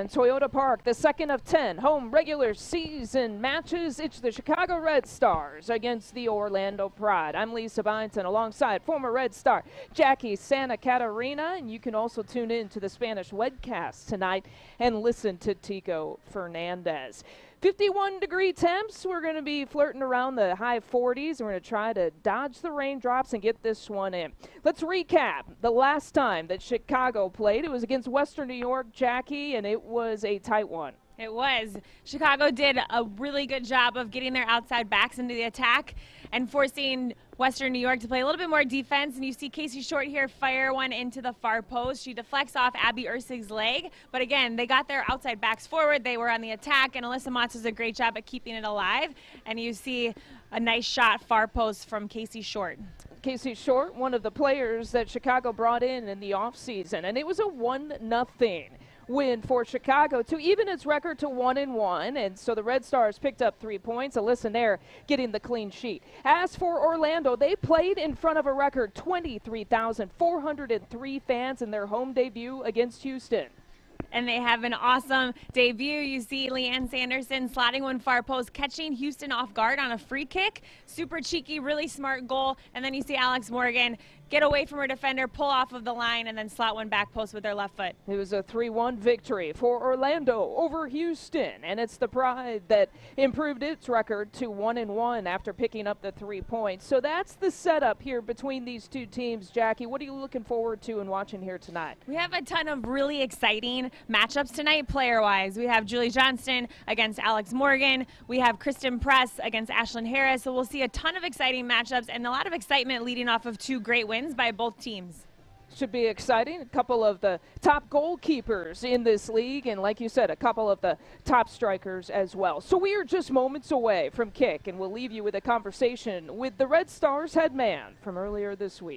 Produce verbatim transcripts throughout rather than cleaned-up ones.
in Toyota Park, the second of ten home regular season matches. It's the Chicago Red Stars against the Orlando Pride. I'm Lisa Byington alongside former Red Star Jackie Santa Catarina, and you can also tune in to the Spanish webcast tonight and listen to Tico Fernandez. fifty-one degree temps. We're going to be flirting around the high forties. We're going to try to dodge the raindrops and get this one in. Let's recap the last time that Chicago played. It was against Western New York, Jackie, and it was a tight one. It was. Chicago did a really good job of getting their outside backs into the attack and forcing Western New York to play a little bit more defense. And you see Casey Short here fire one into the far post. She deflects off Abby Ersig's leg. But again, they got their outside backs forward. They were on the attack, and Alyssa Motz does a great job at keeping it alive. And you see a nice shot far post from Casey Short. Casey Short, one of the players that Chicago brought in in the offseason, and it was a one nothing win for Chicago to even its record to one and one, and so the Red Stars picked up three points. Alyssa Nair getting the clean sheet. As for Orlando, they played in front of a record twenty-three thousand four hundred three fans in their home debut against Houston. And they have an awesome debut. You see Leanne Sanderson slotting one far post, catching Houston off guard on a free kick. Super cheeky, really smart goal. And then you see Alex Morgan get away from her defender, pull off of the line, and then slot one back post with her left foot. It was a three one victory for Orlando over Houston, and it's the Pride that improved its record to one and one after picking up the three points. So that's the setup here between these two teams. Jackie, what are you looking forward to and watching here tonight? We have a ton of really exciting matchups tonight player-wise. We have Julie Johnston against Alex Morgan. We have Kristen Press against Ashlyn Harris. So we'll see a ton of exciting matchups and a lot of excitement leading off of two great wins by both teams. Should be exciting. A couple of the top goalkeepers in this league, and like you said, a couple of the top strikers as well. So we are just moments away from kick, and we'll leave you with a conversation with the Red Stars head man from earlier this week.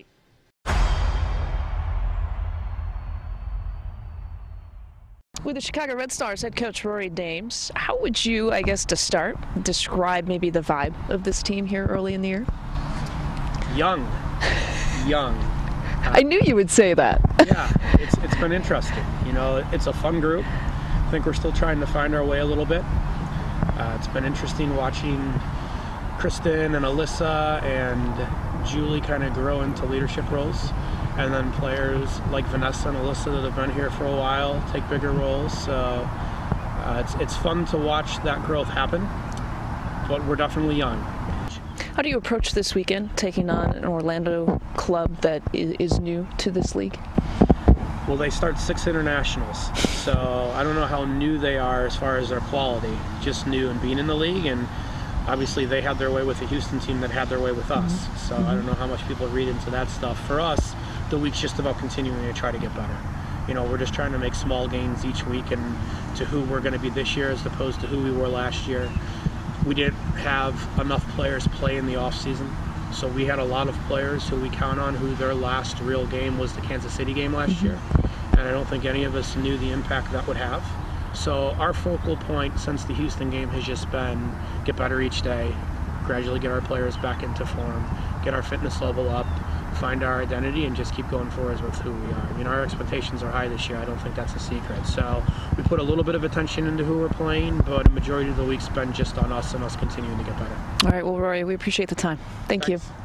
With the Chicago Red Stars head coach Rory Dames, how would you, I guess to start, describe maybe the vibe of this team here early in the year? Young. Young. Uh, I knew you would say that. yeah, it's, it's been interesting. You know, it's a fun group. I think we're still trying to find our way a little bit. Uh, it's been interesting watching Kristen and Alyssa and Julie kind of grow into leadership roles. And then players like Vanessa and Alyssa that have been here for a while take bigger roles. So uh, it's, it's fun to watch that growth happen, but we're definitely young. How do you approach this weekend, taking on an Orlando club that is, is new to this league? Well, they start six internationals, so I don't know how new they are as far as their quality, just new and being in the league, and obviously they had their way with the Houston team that had their way with us, mm-hmm. so mm-hmm. I don't know how much people read into that stuff. For us, the week's just about continuing to try to get better. You know, we're just trying to make small gains each week and to who we're going to be this year as opposed to who we were last year. We didn't have enough players play in the offseason, so we had a lot of players who we count on who their last real game was the Kansas City game last mm-hmm. year, and I don't think any of us knew the impact that would have. So our focal point since the Houston game has just been get better each day, gradually get our players back into form, get our fitness level up, find our identity, and just keep going forward with who we are. I mean, our expectations are high this year. I don't think that's a secret. So we put a little bit of attention into who we're playing, but a majority of the week's been just on us and us continuing to get better. All right, well, Rory, we appreciate the time. Thank Thanks. you.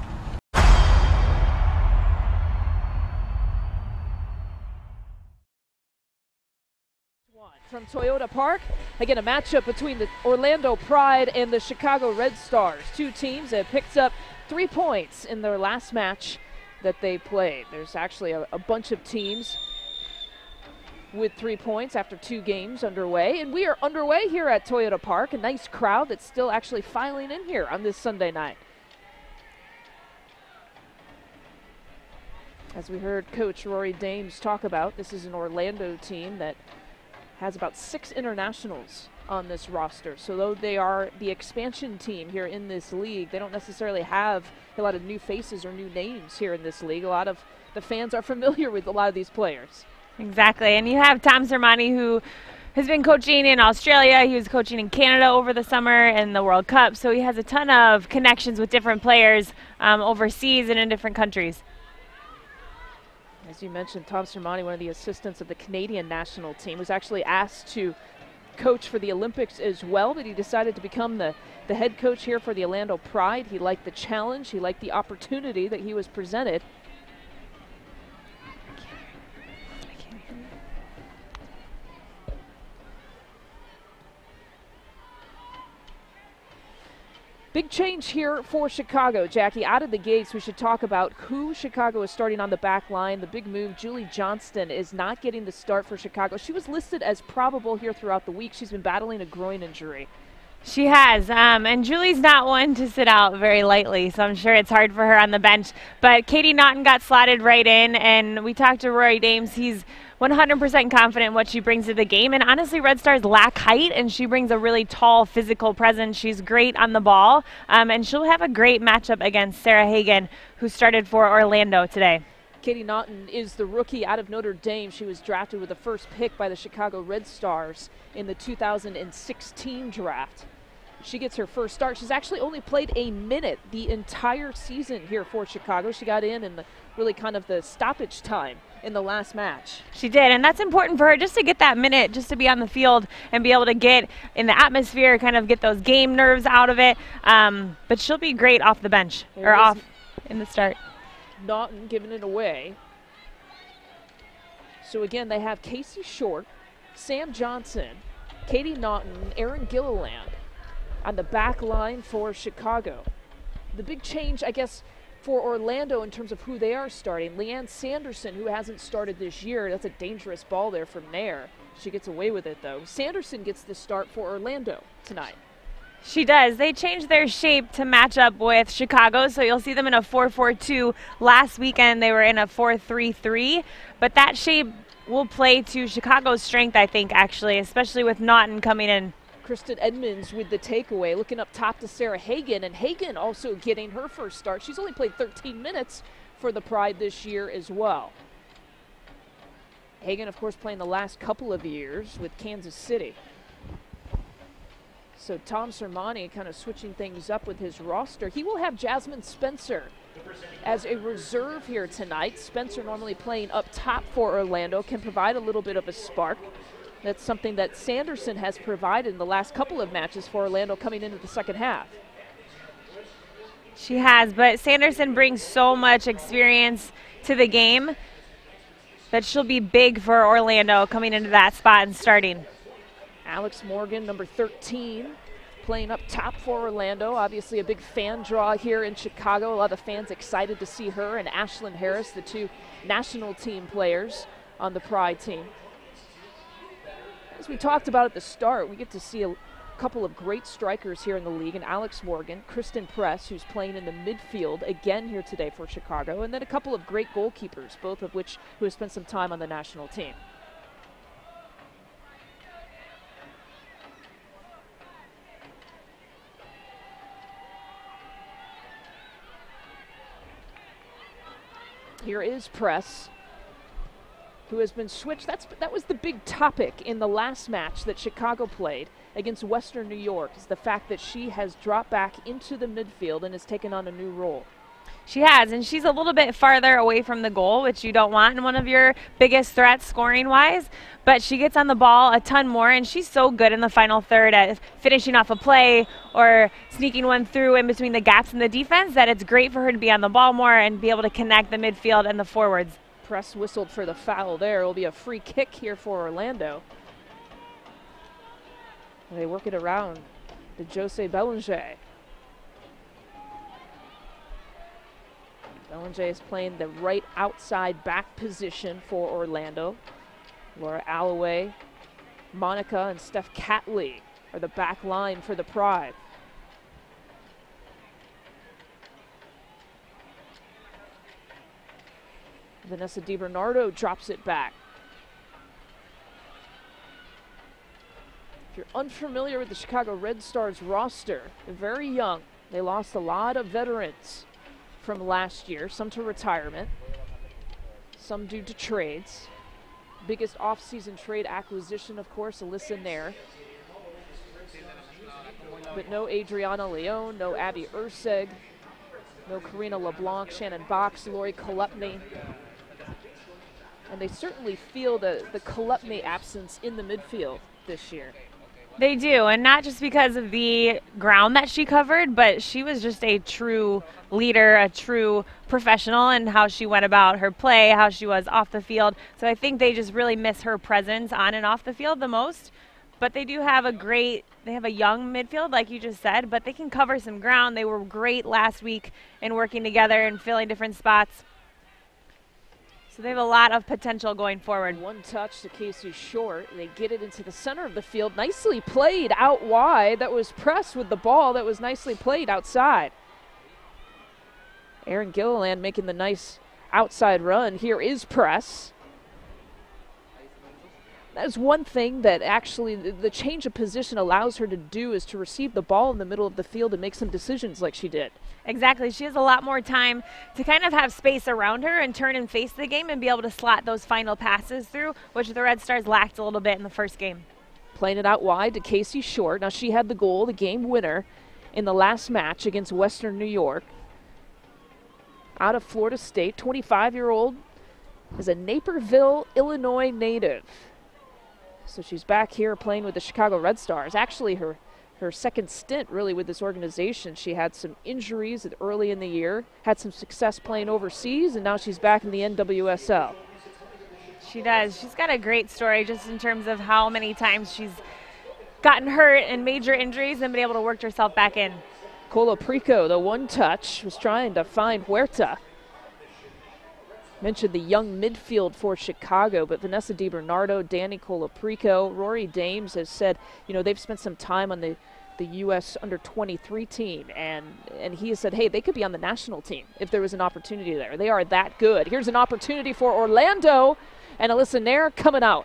From Toyota Park, again a matchup between the Orlando Pride and the Chicago Red Stars. Two teams that picked up three points in their last match that they played. There's actually a, a bunch of teams with three points after two games underway, and we are underway here at Toyota Park. A nice crowd that's still actually filing in here on this Sunday night. As we heard Coach Rory Dames talk about, this is an Orlando team that has about six internationals on this roster. So though they are the expansion team here in this league, they don't necessarily have a lot of new faces or new names here in this league. A lot of the fans are familiar with a lot of these players. Exactly, and you have Tom Sermani, who has been coaching in Australia. He was coaching in Canada over the summer and the World Cup, so he has a ton of connections with different players um, overseas and in different countries. As As you mentioned, Tom Sermanni, one of the assistants of the Canadian national team, was actually asked to coach for the Olympics as well, but he decided to become the, the head coach here for the Orlando Pride. He liked the challenge. He liked the opportunity that he was presented. Big change here for Chicago, Jackie. Out of the gates, we should talk about who Chicago is starting on the back line. The big move, Julie Johnston is not getting the start for Chicago. She was listed as probable here throughout the week. She's been battling a groin injury. She has, um, and Julie's not one to sit out very lightly, so I'm sure it's hard for her on the bench. But Katie Naughton got slotted right in, and we talked to Rory Dames. He's one hundred percent confident in what she brings to the game, and honestly, Red Stars lack height, and she brings a really tall physical presence. She's great on the ball, um, and she'll have a great matchup against Sarah Hagan, who started for Orlando today. Katie Naughton is the rookie out of Notre Dame. She was drafted with the first pick by the Chicago Red Stars in the two thousand sixteen draft. She gets her first start. She's actually only played a minute the entire season here for Chicago. She got in in the really kind of the stoppage time in the last match. She did, and that's important for her just to get that minute, just to be on the field and be able to get in the atmosphere, kind of get those game nerves out of it. Um, but she'll be great off the bench, There or off in the start. Naughton giving it away. So again, they have Casey Short, Sam Johnson, Katie Naughton, Erin Gilliland on the back line for Chicago. The big change, I guess, for Orlando in terms of who they are starting, Leanne Sanderson, who hasn't started this year. That's a dangerous ball there from Nair. She gets away with it, though. Sanderson gets the start for Orlando tonight. She does. They changed their shape to match up with Chicago, so you'll see them in a four four two. Last weekend they were in a four three three, but that shape will play to Chicago's strength, I think, actually, especially with Naughton coming in. Kristen Edmonds with the takeaway, looking up top to Sarah Hagan, and Hagan also getting her first start. She's only played thirteen minutes for the Pride this year as well. Hagan, of course, playing the last couple of years with Kansas City. So Tom Sermanni kind of switching things up with his roster. He will have Jasmine Spencer as a reserve here tonight. Spencer, normally playing up top for Orlando, can provide a little bit of a spark. That's something that Sanderson has provided in the last couple of matches for Orlando coming into the second half. She has, but Sanderson brings so much experience to the game that she'll be big for Orlando coming into that spot and starting. Alex Morgan, number thirteen, playing up top for Orlando. Obviously a big fan draw here in Chicago. A lot of fans excited to see her and Ashlyn Harris, the two national team players on the Pride team. As we talked about at the start, we get to see a couple of great strikers here in the league, and Alex Morgan, Kristen Press, who's playing in the midfield again here today for Chicago, and then a couple of great goalkeepers, both of which who have spent some time on the national team. Here is Press, who has been switched. That's, that was the big topic in the last match that Chicago played against Western New York, is the fact that she has dropped back into the midfield and has taken on a new role. She has, and she's a little bit farther away from the goal, which you don't want in one of your biggest threats scoring-wise, but she gets on the ball a ton more, and she's so good in the final third at finishing off a play or sneaking one through in between the gaps in the defense that it's great for her to be on the ball more and be able to connect the midfield and the forwards. Press whistled for the foul there. It will be a free kick here for Orlando. They work it around to Jose Belanger. Belanger is playing the right outside back position for Orlando. Laura Alloway, Monica, and Steph Catley are the back line for the Pride. Vanessa DiBernardo drops it back. If you're unfamiliar with the Chicago Red Stars roster, they're very young. They lost a lot of veterans from last year, some to retirement, some due to trades. Biggest off-season trade acquisition, of course, Alyssa Nair. But no Adriana Leon, no Abby Urseg, no Karina LeBlanc, Shannon Box, Lori Kolupny. And they certainly feel the, the Kolupny absence in the midfield this year. They do, and not just because of the ground that she covered, but she was just a true leader, a true professional in how she went about her play, how she was off the field. So I think they just really miss her presence on and off the field the most. But they do have a great, they have a young midfield, like you just said, but they can cover some ground. They were great last week in working together and filling different spots. So they have a lot of potential going forward. One touch to Casey Short. They get it into the center of the field. Nicely played out wide. That was Press with the ball. That was nicely played outside. Erin Gilliland making the nice outside run. Here is Press. That is one thing that actually the, the change of position allows her to do, is to receive the ball in the middle of the field and make some decisions like she did. Exactly. She has a lot more time to kind of have space around her and turn and face the game and be able to slot those final passes through, which the Red Stars lacked a little bit in the first game. Playing it out wide to Casey Short. Now she had the goal, the game winner, in the last match against Western New York. Out of Florida State, twenty-five-year-old, is a Naperville, Illinois native. So she's back here playing with the Chicago Red Stars. Actually, her her second stint really with this organization. She had some injuries early in the year, had some success playing overseas, and now she's back in the N W S L. She does. She's got a great story just in terms of how many times she's gotten hurt and major injuries and been able to work herself back in. Colaprico, the one touch, was trying to find Huerta. Mentioned the young midfield for Chicago, but Vanessa DiBernardo, Danny Colaprico, Rory Dames has said, you know, they've spent some time on the, the U S under twenty-three team, and, and he has said, hey, they could be on the national team if there was an opportunity there. They are that good. Here's an opportunity for Orlando, and Alyssa Nair coming out.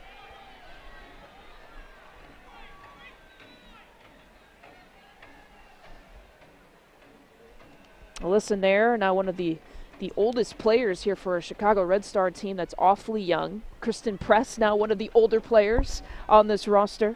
Alyssa Nair, now one of the the oldest players here for a Chicago Red Star team that's awfully young. Kristen Press, now one of the older players on this roster.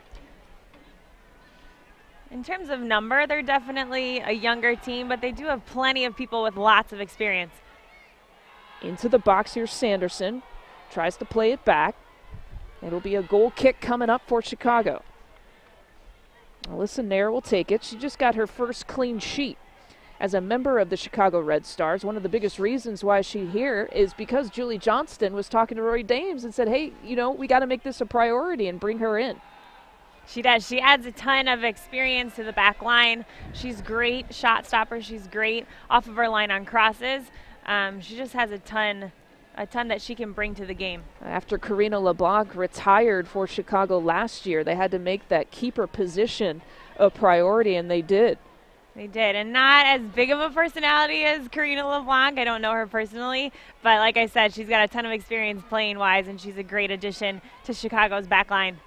In terms of number, they're definitely a younger team, but they do have plenty of people with lots of experience. Into the box here, Sanderson tries to play it back. It'll be a goal kick coming up for Chicago. Alyssa Nair will take it. She just got her first clean sheet as a member of the Chicago Red Stars. One of the biggest reasons why she's here is because Julie Johnston was talking to Rory Dames and said, hey, you know, we got to make this a priority and bring her in. She does. She adds a ton of experience to the back line. She's great shot stopper. She's great off of her line on crosses. Um, she just has a ton, a ton that she can bring to the game. After Karina LeBlanc retired for Chicago last year, they had to make that keeper position a priority, and they did. They did, and not as big of a personality as Karina LeBlanc. I don't know her personally, but like I said, she's got a ton of experience playing-wise, and she's a great addition to Chicago's back line.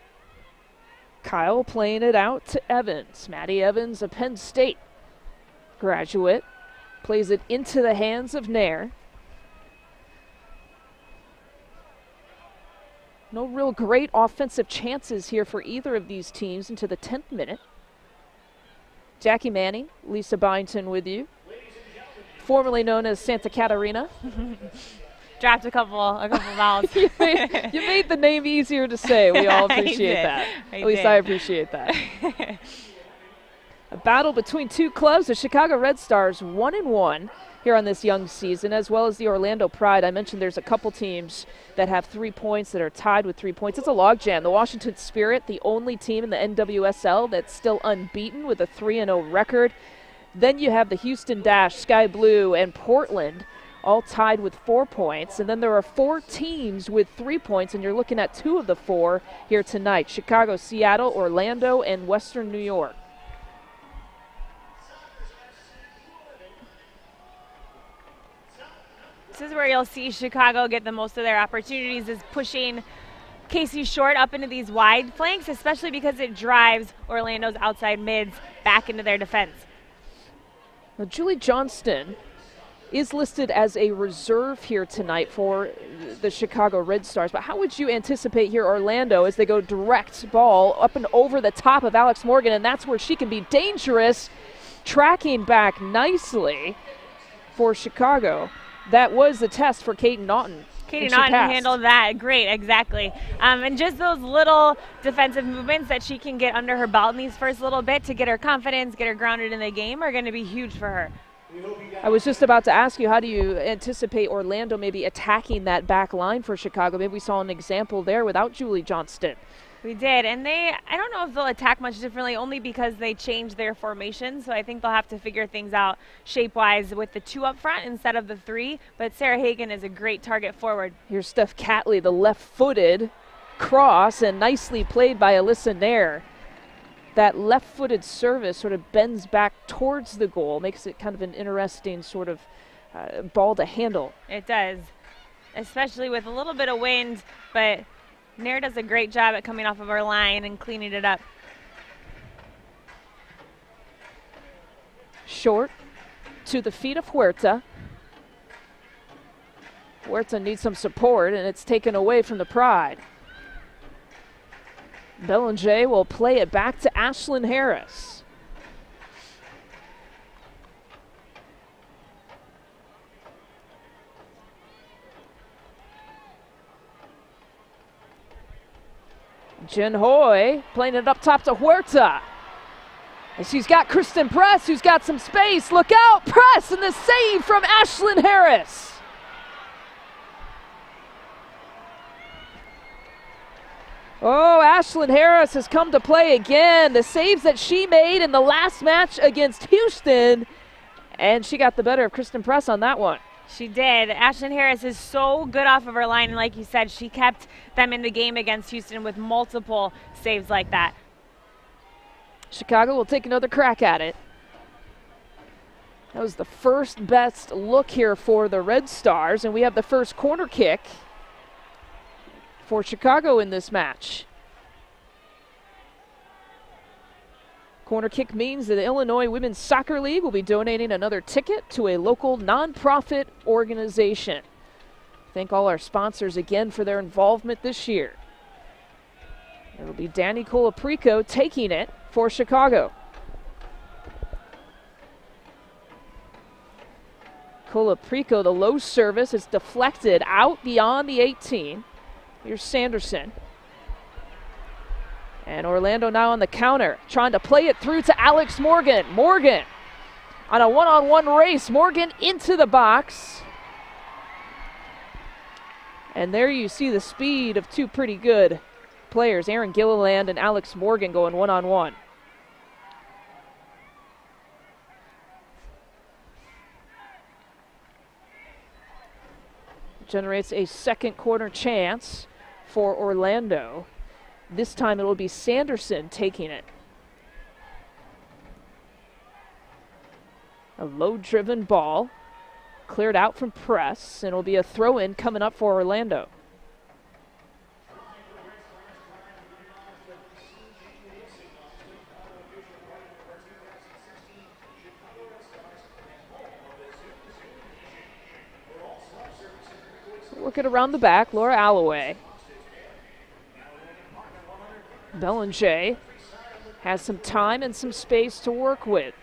Kyle playing it out to Evans. Maddie Evans, a Penn State graduate, plays it into the hands of Nair. No real great offensive chances here for either of these teams into the tenth minute. Jackie Manning, Lisa Byington with you, formerly known as Santa Catarina. Dropped a couple, a couple vowels. you, made, you made the name easier to say. We all appreciate that. I At least did. I appreciate that. A battle between two clubs, the Chicago Red Stars, one and one here on this young season, as well as the Orlando Pride. I mentioned there's a couple teams that have three points that are tied with three points. It's a logjam. The Washington Spirit, the only team in the N W S L that's still unbeaten with a three and oh record. Then you have the Houston Dash, Sky Blue, and Portland, all tied with four points. And then there are four teams with three points, and you're looking at two of the four here tonight: Chicago, Seattle, Orlando, and Western New York. This is where you'll see Chicago get the most of their opportunities, is pushing Casey Short up into these wide flanks, especially because it drives Orlando's outside mids back into their defense. Now, Julie Johnston is listed as a reserve here tonight for the Chicago Red Stars, but how would you anticipate here Orlando as they go direct ball up and over the top of Alex Morgan, and that's where she can be dangerous, tracking back nicely for Chicago. That was the test for Kaiten Naughton Katie And she Naughton passed. handled that great, exactly. Um, and just those little defensive movements that she can get under her belt in these first little bit to get her confidence, get her grounded in the game are going to be huge for her. I was just about to ask you, how do you anticipate Orlando maybe attacking that back line for Chicago? Maybe we saw an example there without Julie Johnston. We did, and they, I don't know if they'll attack much differently, only because they changed their formation, so I think they'll have to figure things out shape-wise with the two up front instead of the three, but Sarah Hagan is a great target forward. Here's Steph Catley, the left-footed cross, and nicely played by Alyssa Nair. That left-footed service sort of bends back towards the goal, makes it kind of an interesting sort of uh, ball to handle. It does, especially with a little bit of wind, but Nair does a great job at coming off of our line and cleaning it up. Short to the feet of Huerta. Huerta needs some support, and it's taken away from the Pride. Belanger will play it back to Ashlyn Harris. Jen Hoy playing it up top to Huerta. And she's got Kristen Press, who's got some space. Look out, Press, and the save from Ashlyn Harris. Oh, Ashlyn Harris has come to play again. The saves that she made in the last match against Houston, and she got the better of Kristen Press on that one. She did. Ashlyn Harris is so good off of her line, and like you said, she kept them in the game against Houston with multiple saves like that. Chicago will take another crack at it. That was the first best look here for the Red Stars, and we have the first corner kick for Chicago in this match. Corner kick means that the Illinois Women's Soccer League will be donating another ticket to a local nonprofit organization. Thank all our sponsors again for their involvement this year. It'll be Danny Colaprico taking it for Chicago. Colaprico, the low service, is deflected out beyond the eighteen. Here's Sanderson. And Orlando now on the counter, trying to play it through to Alex Morgan. Morgan on a one-on-one race. Morgan into the box. And there you see the speed of two pretty good players, Aaron Gilliland and Alex Morgan, going one-on-one. Generates a second corner chance for Orlando. This time it will be Sanderson taking it. A low-driven ball, cleared out from Press, and it'll be a throw-in coming up for Orlando. Work it around the back, Laura Alloway. Belanger has some time and some space to work with.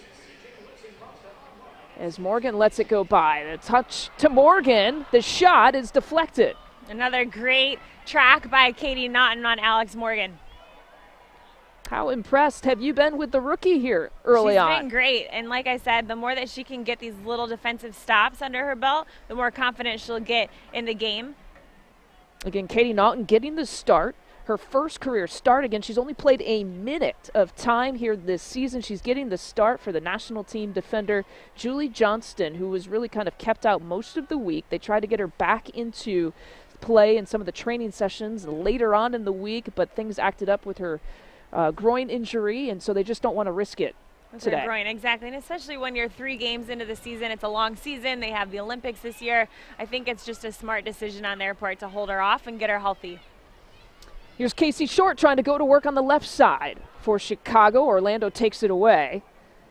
As Morgan lets it go by. The touch to Morgan. The shot is deflected. Another great track by Katie Naughton on Alex Morgan. How impressed have you been with the rookie here early She's on? She's been great, and like I said, the more that she can get these little defensive stops under her belt, the more confident she'll get in the game. Again, Katie Naughton getting the start. Her first career start. Again, she's only played a minute of time here this season. She's getting the start for the national team defender, Julie Johnston, who was really kind of kept out most of the week. They tried to get her back into play in some of the training sessions later on in the week, but things acted up with her uh, groin injury, and so they just don't want to risk it With today. her groin, exactly, and especially when you're three games into the season. It's a long season. They have the Olympics this year. I think it's just a smart decision on their part to hold her off and get her healthy. Here's Casey Short trying to go to work on the left side for Chicago. Orlando takes it away.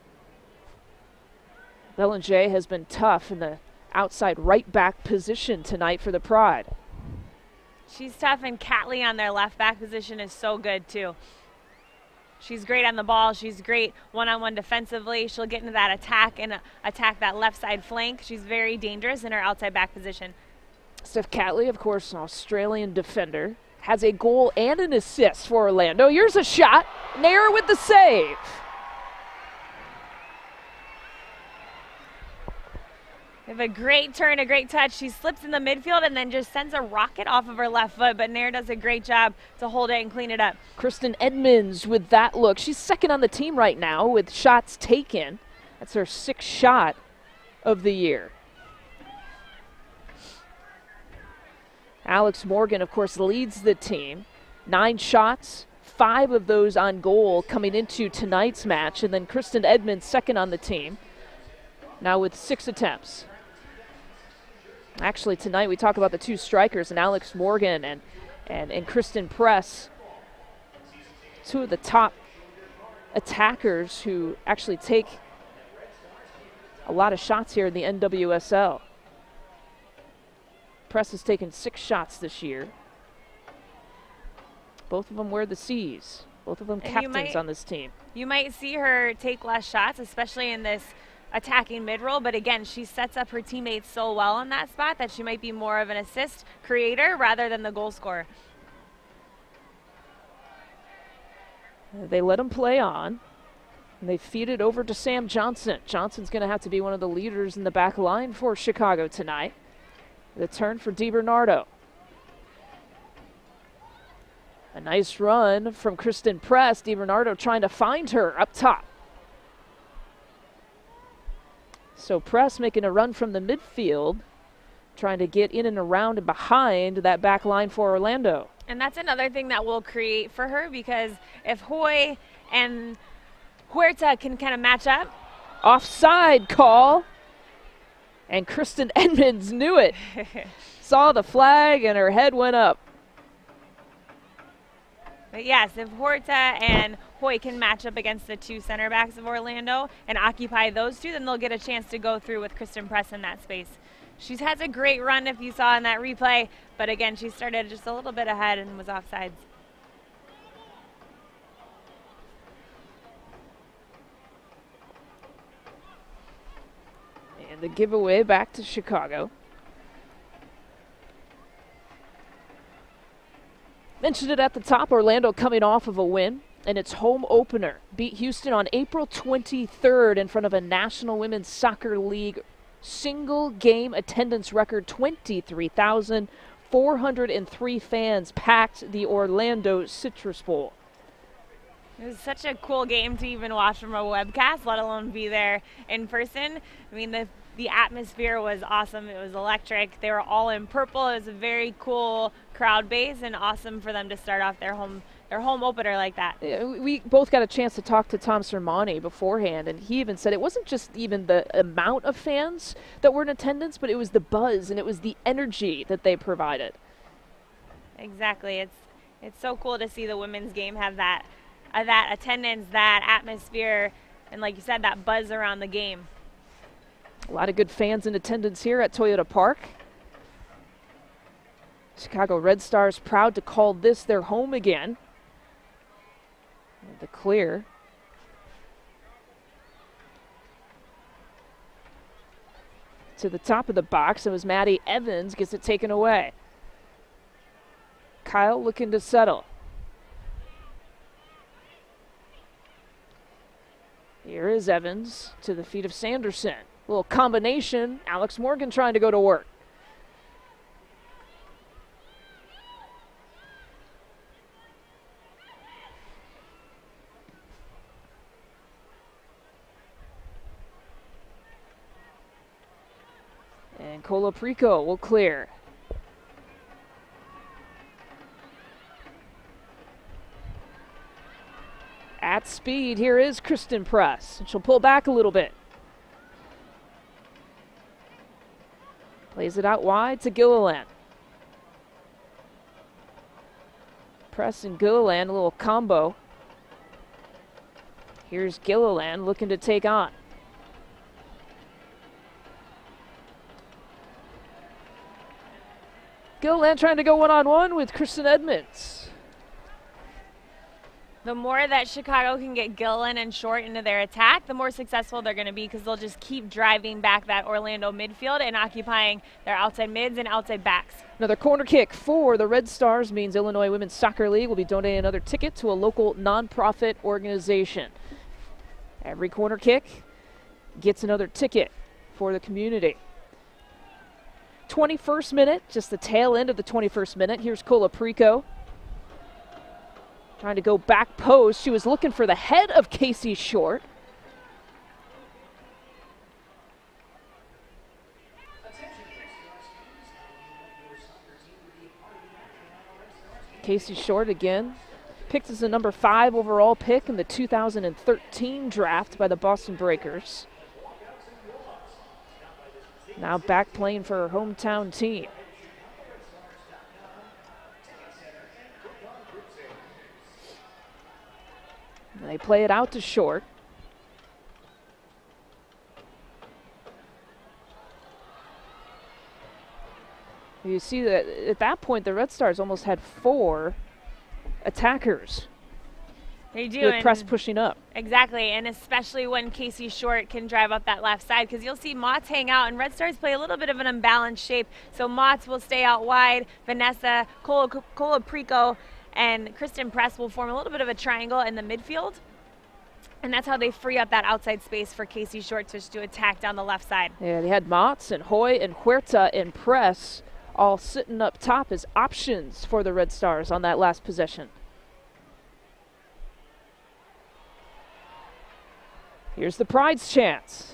Belanger has been tough in the outside right back position tonight for the Pride. She's tough, and Catley on their left back position is so good too. She's great on the ball. She's great one-on-one defensively. She'll get into that attack and uh, attack that left side flank. She's very dangerous in her outside back position. Steph Catley, of course, an Australian defender, has a goal and an assist for Orlando. Here's a shot. Nair with the save. They have a great turn, a great touch. She slips in the midfield and then just sends a rocket off of her left foot, but Nair does a great job to hold it and clean it up. Kristen Edmonds with that look. She's second on the team right now with shots taken. That's her sixth shot of the year. Alex Morgan, of course, leads the team. Nine shots, five of those on goal coming into tonight's match. And then Kristen Edmonds, second on the team, now with six attempts. Actually, tonight we talk about the two strikers, and Alex Morgan and, and, and Kristen Press, two of the top attackers who actually take a lot of shots here in the N W S L. Press has taken six shots this year. Both of them wear the C's. Both of them And captains might, on this team. You might see her take less shots, especially in this attacking mid-roll, but again, she sets up her teammates so well in that spot that she might be more of an assist creator rather than the goal scorer. They let him play on, and they feed it over to Sam Johnson. Johnson's going to have to be one of the leaders in the back line for Chicago tonight. The turn for DiBernardo. A nice run from Kristen Press. DiBernardo trying to find her up top. So Press making a run from the midfield, trying to get in and around and behind that back line for Orlando. And that's another thing that will create for her, because if Hoy and Huerta can kind of match up. Offside call. And Kristen Edmonds knew it. Saw the flag and her head went up. But yes, if Huerta and Hoy can match up against the two center backs of Orlando and occupy those two, then they'll get a chance to go through with Kristen Press in that space. She has a great run if you saw in that replay, but again, she started just a little bit ahead and was offsides. And the giveaway back to Chicago. Mentioned it at the top, Orlando coming off of a win, and its home opener. Beat Houston on April twenty-third in front of a National Women's Soccer League single game attendance record. twenty-three thousand four hundred three fans packed the Orlando Citrus Bowl. It was such a cool game to even watch from a webcast, let alone be there in person. I mean, the the atmosphere was awesome. It was electric. They were all in purple. It was a very cool crowd base, and awesome for them to start off their home their home opener like that. Yeah, we both got a chance to talk to Tom Sermani beforehand, and he even said it wasn't just even the amount of fans that were in attendance, but it was the buzz and it was the energy that they provided. Exactly. It's it's so cool to see the women's game have that uh, that attendance, that atmosphere, and like you said, that buzz around the game. A lot of good fans in attendance here at Toyota Park. Chicago Red Stars proud to call this their home again. The clear. To the top of the box, it was Maddie Evans gets it taken away. Kyle looking to settle. Here is Evans to the feet of Sanderson. Little combination. Alex Morgan trying to go to work. And Colaprico will clear. At speed, here is Kristen Press. And she'll pull back a little bit. Plays it out wide to Gilliland. Press and Gilliland, a little combo. Here's Gilliland looking to take on. Gilliland trying to go one-on-one with Kristen Edmonds. The more that Chicago can get Gilliland and Short into their attack, the more successful they're going to be because they'll just keep driving back that Orlando midfield and occupying their outside mids and outside backs. Another corner kick for the Red Stars means Illinois Women's Soccer League will be donating another ticket to a local nonprofit organization. Every corner kick gets another ticket for the community. twenty-first minute, just the tail end of the twenty-first minute. Here's Colaprico. Trying to go back post. She was looking for the head of Casey Short. Casey Short again. Picked as the number five overall pick in the two thousand thirteen draft by the Boston Breakers. Now back playing for her hometown team. They play it out to Short. You see that at that point the Red Stars almost had four attackers. They do. With press pushing up. Exactly, and especially when Casey Short can drive up that left side, because you'll see Motts hang out, and Red Stars play a little bit of an unbalanced shape. So Motts will stay out wide. Vanessa, Colaprico, and Kristen Press will form a little bit of a triangle in the midfield. And that's how they free up that outside space for Casey Short to, to attack down the left side. Yeah, they had Motts and Hoy and Huerta and Press all sitting up top as options for the Red Stars on that last possession. Here's the Pride's chance.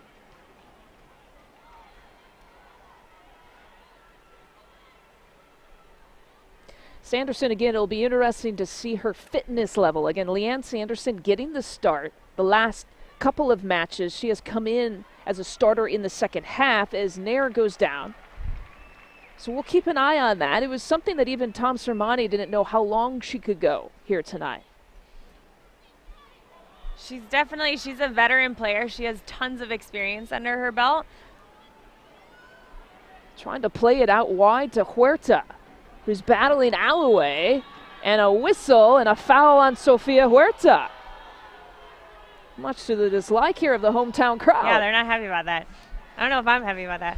Sanderson again, it'll be interesting to see her fitness level. Again, Leanne Sanderson getting the start. The last couple of matches, she has come in as a starter in the second half as Nair goes down. So we'll keep an eye on that. It was something that even Tom Sermani didn't know how long she could go here tonight. She's definitely, she's a veteran player. She has tons of experience under her belt. Trying to play it out wide to Huerta, who's battling Alloway, and a whistle and a foul on Sofia Huerta. Much to the dislike here of the hometown crowd. Yeah, they're not happy about that. I don't know if I'm happy about that.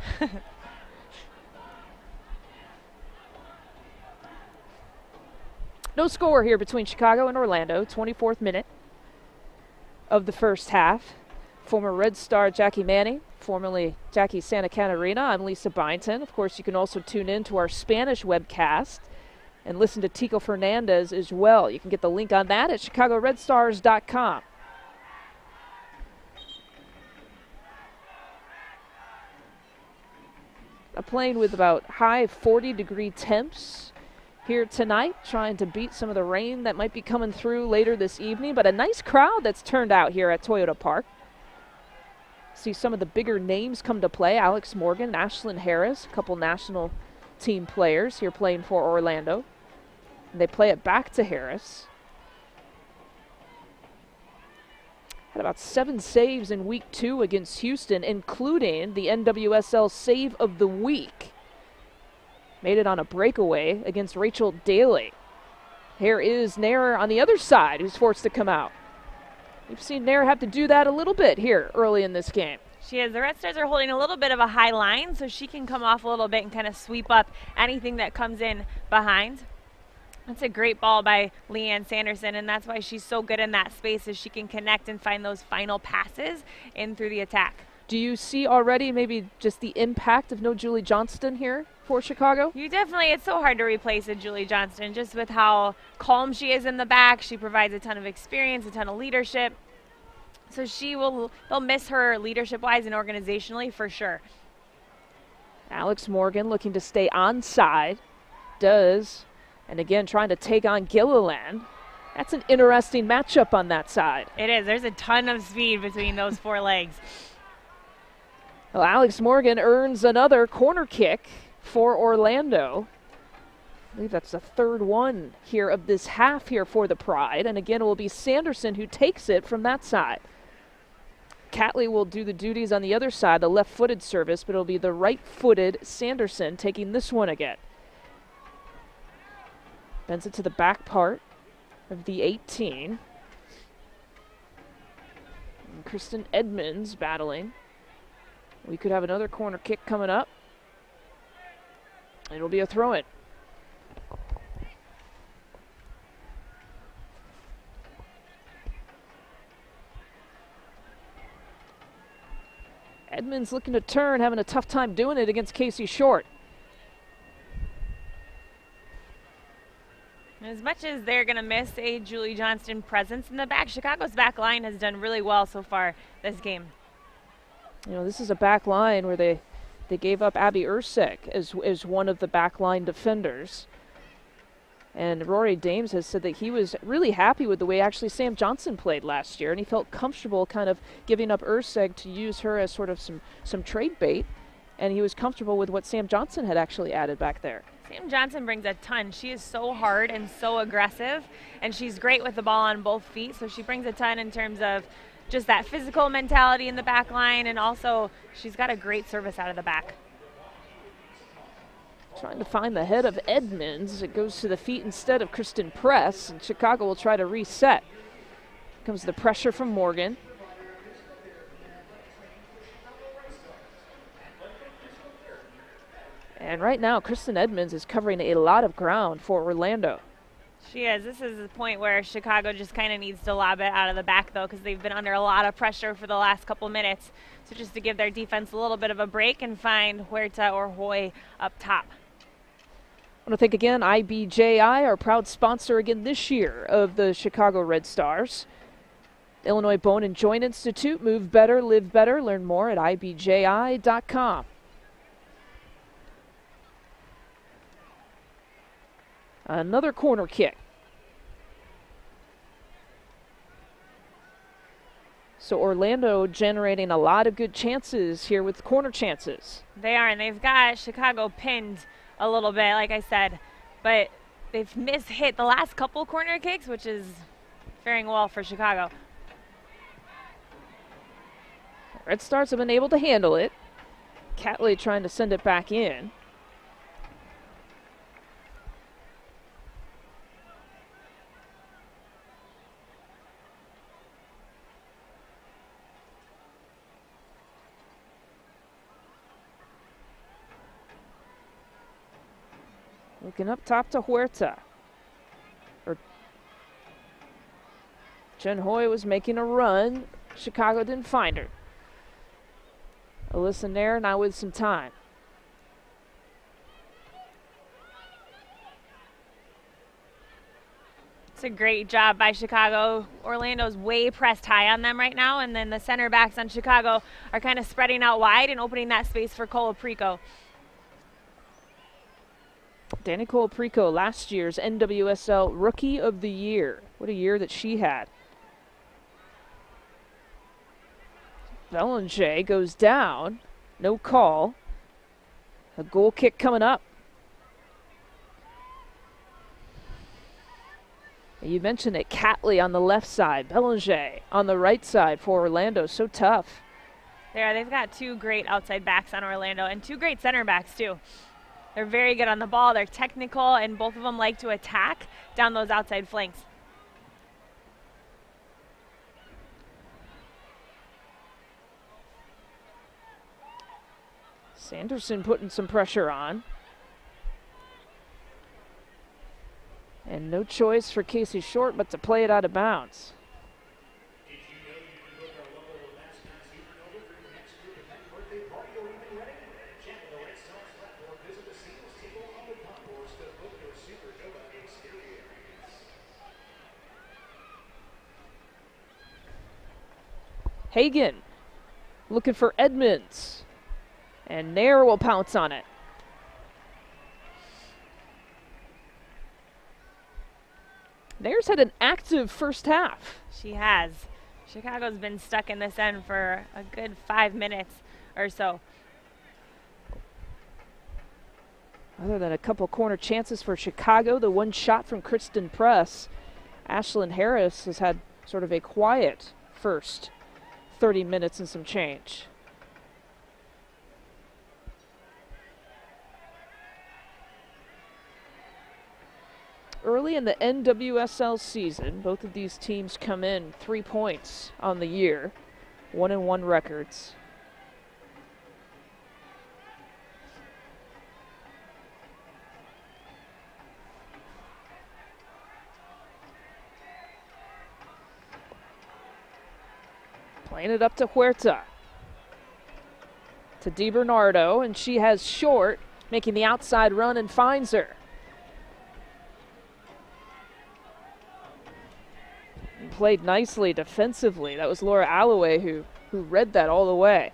No score here between Chicago and Orlando, twenty-fourth minute of the first half. Former Red Star Jackie Manning, formerly Jackie Santa Catarina. I'm Lisa Byington. Of course, you can also tune in to our Spanish webcast and listen to Tico Fernandez as well. You can get the link on that at chicago red stars dot com. A plane with about high forty degree temps here tonight, trying to beat some of the rain that might be coming through later this evening, but a nice crowd that's turned out here at Toyota Park. See some of the bigger names come to play. Alex Morgan, Ashlyn Harris, a couple national team players here playing for Orlando. And they play it back to Harris. Had about seven saves in week two against Houston, including the N W S L Save of the Week. Made it on a breakaway against Rachel Daly. Here is Nair on the other side, who's forced to come out. We've seen Nair have to do that a little bit here early in this game. She is. The Red Stars are holding a little bit of a high line, so she can come off a little bit and kind of sweep up anything that comes in behind. That's a great ball by Leanne Sanderson, and that's why she's so good in that space, is she can connect and find those final passes in through the attack. Do you see already maybe just the impact of no Julie Johnston here for Chicago? You definitely, it's so hard to replace a Julie Johnston, just with how calm she is in the back. She provides a ton of experience, a ton of leadership. So she will, they'll miss her leadership-wise and organizationally for sure. Alex Morgan looking to stay onside. Does. And again, trying to take on Gilliland. That's an interesting matchup on that side. It is. There's a ton of speed between those four legs. Well, Alex Morgan earns another corner kick for Orlando. I believe that's the third one here of this half here for the Pride. And again, it will be Sanderson who takes it from that side. Catley will do the duties on the other side, the left-footed service, but it'll be the right-footed Sanderson taking this one again. Bends it to the back part. of the eighteen. And Kristen Edmonds battling. We could have another corner kick coming up. It'll be a throw-in. Edmonds looking to turn, having a tough time doing it against Casey Short. As much as they're going to miss a Julie Johnston presence in the back, Chicago's back line has done really well so far this game. You know, this is a back line where they, they gave up Abby Ursek as, as one of the back line defenders. And Rory Dames has said that he was really happy with the way actually Sam Johnson played last year, and he felt comfortable kind of giving up Urseg to use her as sort of some, some trade bait, and he was comfortable with what Sam Johnson had actually added back there. Sam Johnson brings a ton. She is so hard and so aggressive, and she's great with the ball on both feet, so she brings a ton in terms of just that physical mentality in the back line, and also she's got a great service out of the back. Trying to find the head of Edmonds. It goes to the feet instead of Kristen Press, and Chicago will try to reset. Comes the pressure from Morgan. And right now, Kristen Edmonds is covering a lot of ground for Orlando. She is. This is the point where Chicago just kind of needs to lob it out of the back, though, because they've been under a lot of pressure for the last couple minutes. So just to give their defense a little bit of a break and find Huerta or Hoy up top. I want to thank again I B J I, our proud sponsor again this year of the Chicago Red Stars. Illinois Bone and Joint Institute. Move better, live better. Learn more at I B J I dot com. Another corner kick. So Orlando generating a lot of good chances here with corner chances. They are, and they've got Chicago pinned a little bit, like I said, but they've mishit the last couple corner kicks, which is faring well for Chicago. Red Stars have been able to handle it. Catley trying to send it back in. Looking up top to Huerta. Or Jen Hoy was making a run. Chicago didn't find her. Alyssa Nair now with some time. It's a great job by Chicago. Orlando's way pressed high on them right now, and then the center backs on Chicago are kind of spreading out wide and opening that space for Colaprico. Danny Colaprico, last year's N W S L Rookie of the Year. What a year that she had. Belanger goes down. No call. A goal kick coming up. You mentioned it, Catley on the left side, Belanger on the right side for Orlando. So tough. There, they've got two great outside backs on Orlando and two great center backs too. They're very good on the ball. They're technical, and both of them like to attack down those outside flanks. Sanderson putting some pressure on. And no choice for Casey Short but to play it out of bounds. Hagen looking for Edmonds. And Nair will pounce on it. Nair's had an active first half. She has. Chicago's been stuck in this end for a good five minutes or so. Other than a couple corner chances for Chicago, the one shot from Kristen Press, Ashlyn Harris has had sort of a quiet first thirty minutes and some change. early in the N W S L season, both of these teams come in three points on the year, one and one records. Playing it up to Huerta. To DiBernardo, and she has short, making the outside run and finds her. And played nicely defensively. That was Laura Alloway who, who read that all the way.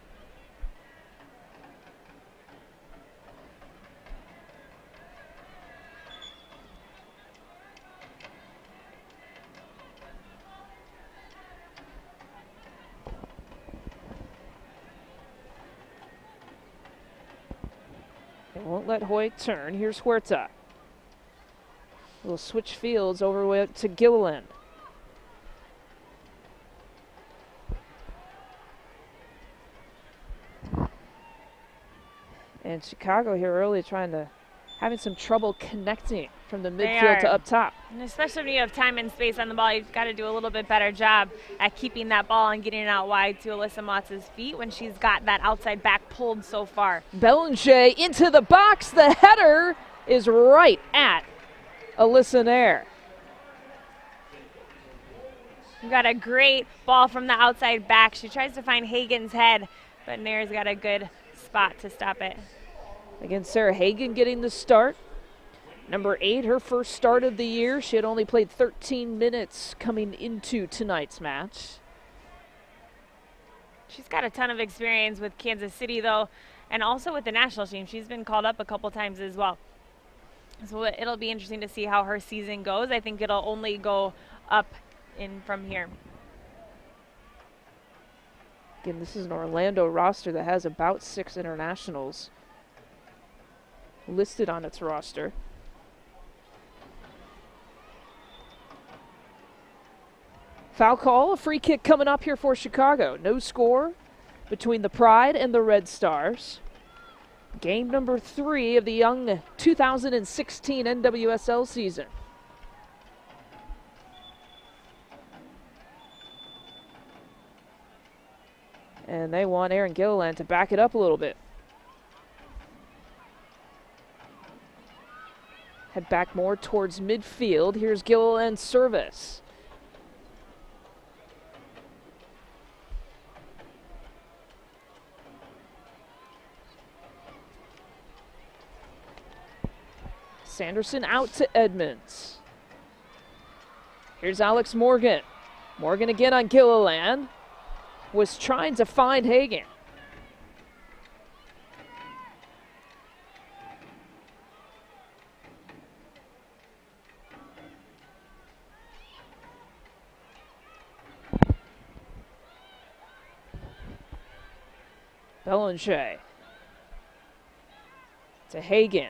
Won't let Hoyt turn. Here's Huerta. We'll switch fields over to Gilliland. And Chicago here early trying to, having some trouble connecting from the midfield to up top. And especially when you have time and space on the ball, you've got to do a little bit better job at keeping that ball and getting it out wide to Alyssa Motz's feet when she's got that outside back pulled so far. Belanger into the box. The header is right at Alyssa Nair. We've got a great ball from the outside back. She tries to find Hagen's head, but Nair's got a good spot to stop it. Again, Sarah Hagen getting the start. Number eight, her first start of the year. She had only played thirteen minutes coming into tonight's match. She's got a ton of experience with Kansas City, though, and also with the national team. She's been called up a couple times as well. So it'll be interesting to see how her season goes. I think it'll only go up in from here. Again, this is an Orlando roster that has about six internationals listed on its roster. Foul call, a free kick coming up here for Chicago. No score between the Pride and the Red Stars. Game number three of the young two thousand sixteen N W S L season. And they want Erin Gilliland to back it up a little bit. Head back more towards midfield. Here's Gilliland's service. Sanderson out to Edmonds. Here's Alex Morgan. Morgan again on Gilliland. Was trying to find Hagen. Belanger to Hagen.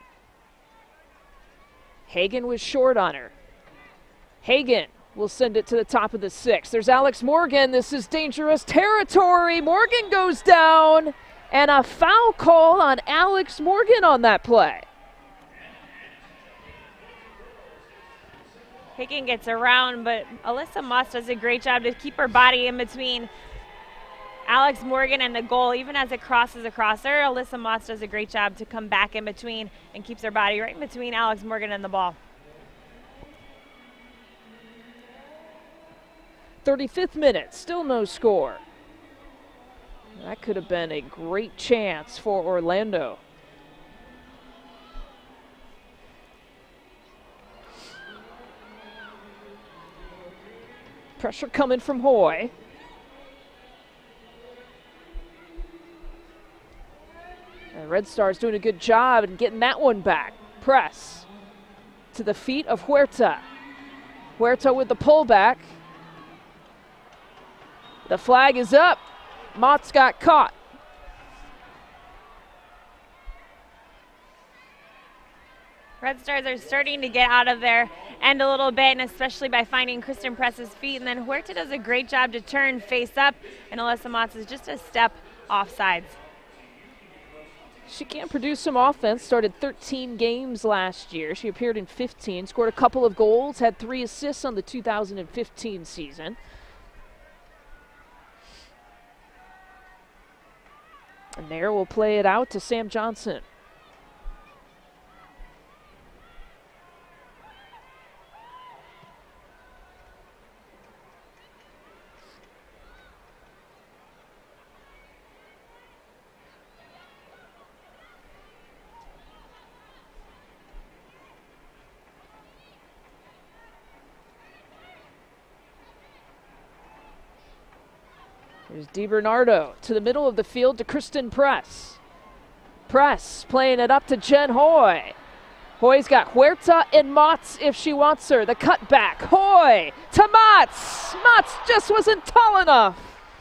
Hagen was short on her. Hagen will send it to the top of the six. There's Alex Morgan. This is dangerous territory. Morgan goes down, and a foul call on Alex Morgan on that play. Hagen gets around, but Alyssa Motz does a great job to keep her body in between Alex Morgan and the goal. Even as it crosses across her, Alyssa Motz does a great job to come back in between and keeps her body right in between Alex Morgan and the ball. thirty-fifth minute, still no score. That could have been a great chance for Orlando. Pressure coming from Hoy. And Red Stars doing a good job in getting that one back. Press to the feet of Huerta. Huerta with the pullback. The flag is up. Motz got caught. Red Stars are starting to get out of their end a little bit, and especially by finding Kristen Press's feet. And then Huerta does a great job to turn face up, and Alyssa Motz is just a step off sides. She can produce some offense. Started thirteen games last year. She appeared in fifteen, scored a couple of goals, had three assists on the two thousand fifteen season. And there we'll play it out to Sam Johnson. Here's DiBernardo to the middle of the field to Kristen Press. Press playing it up to Jen Hoy. Hoy's got Huerta and Motz if she wants her. The cutback. Hoy to Motz. Motz just wasn't tall enough.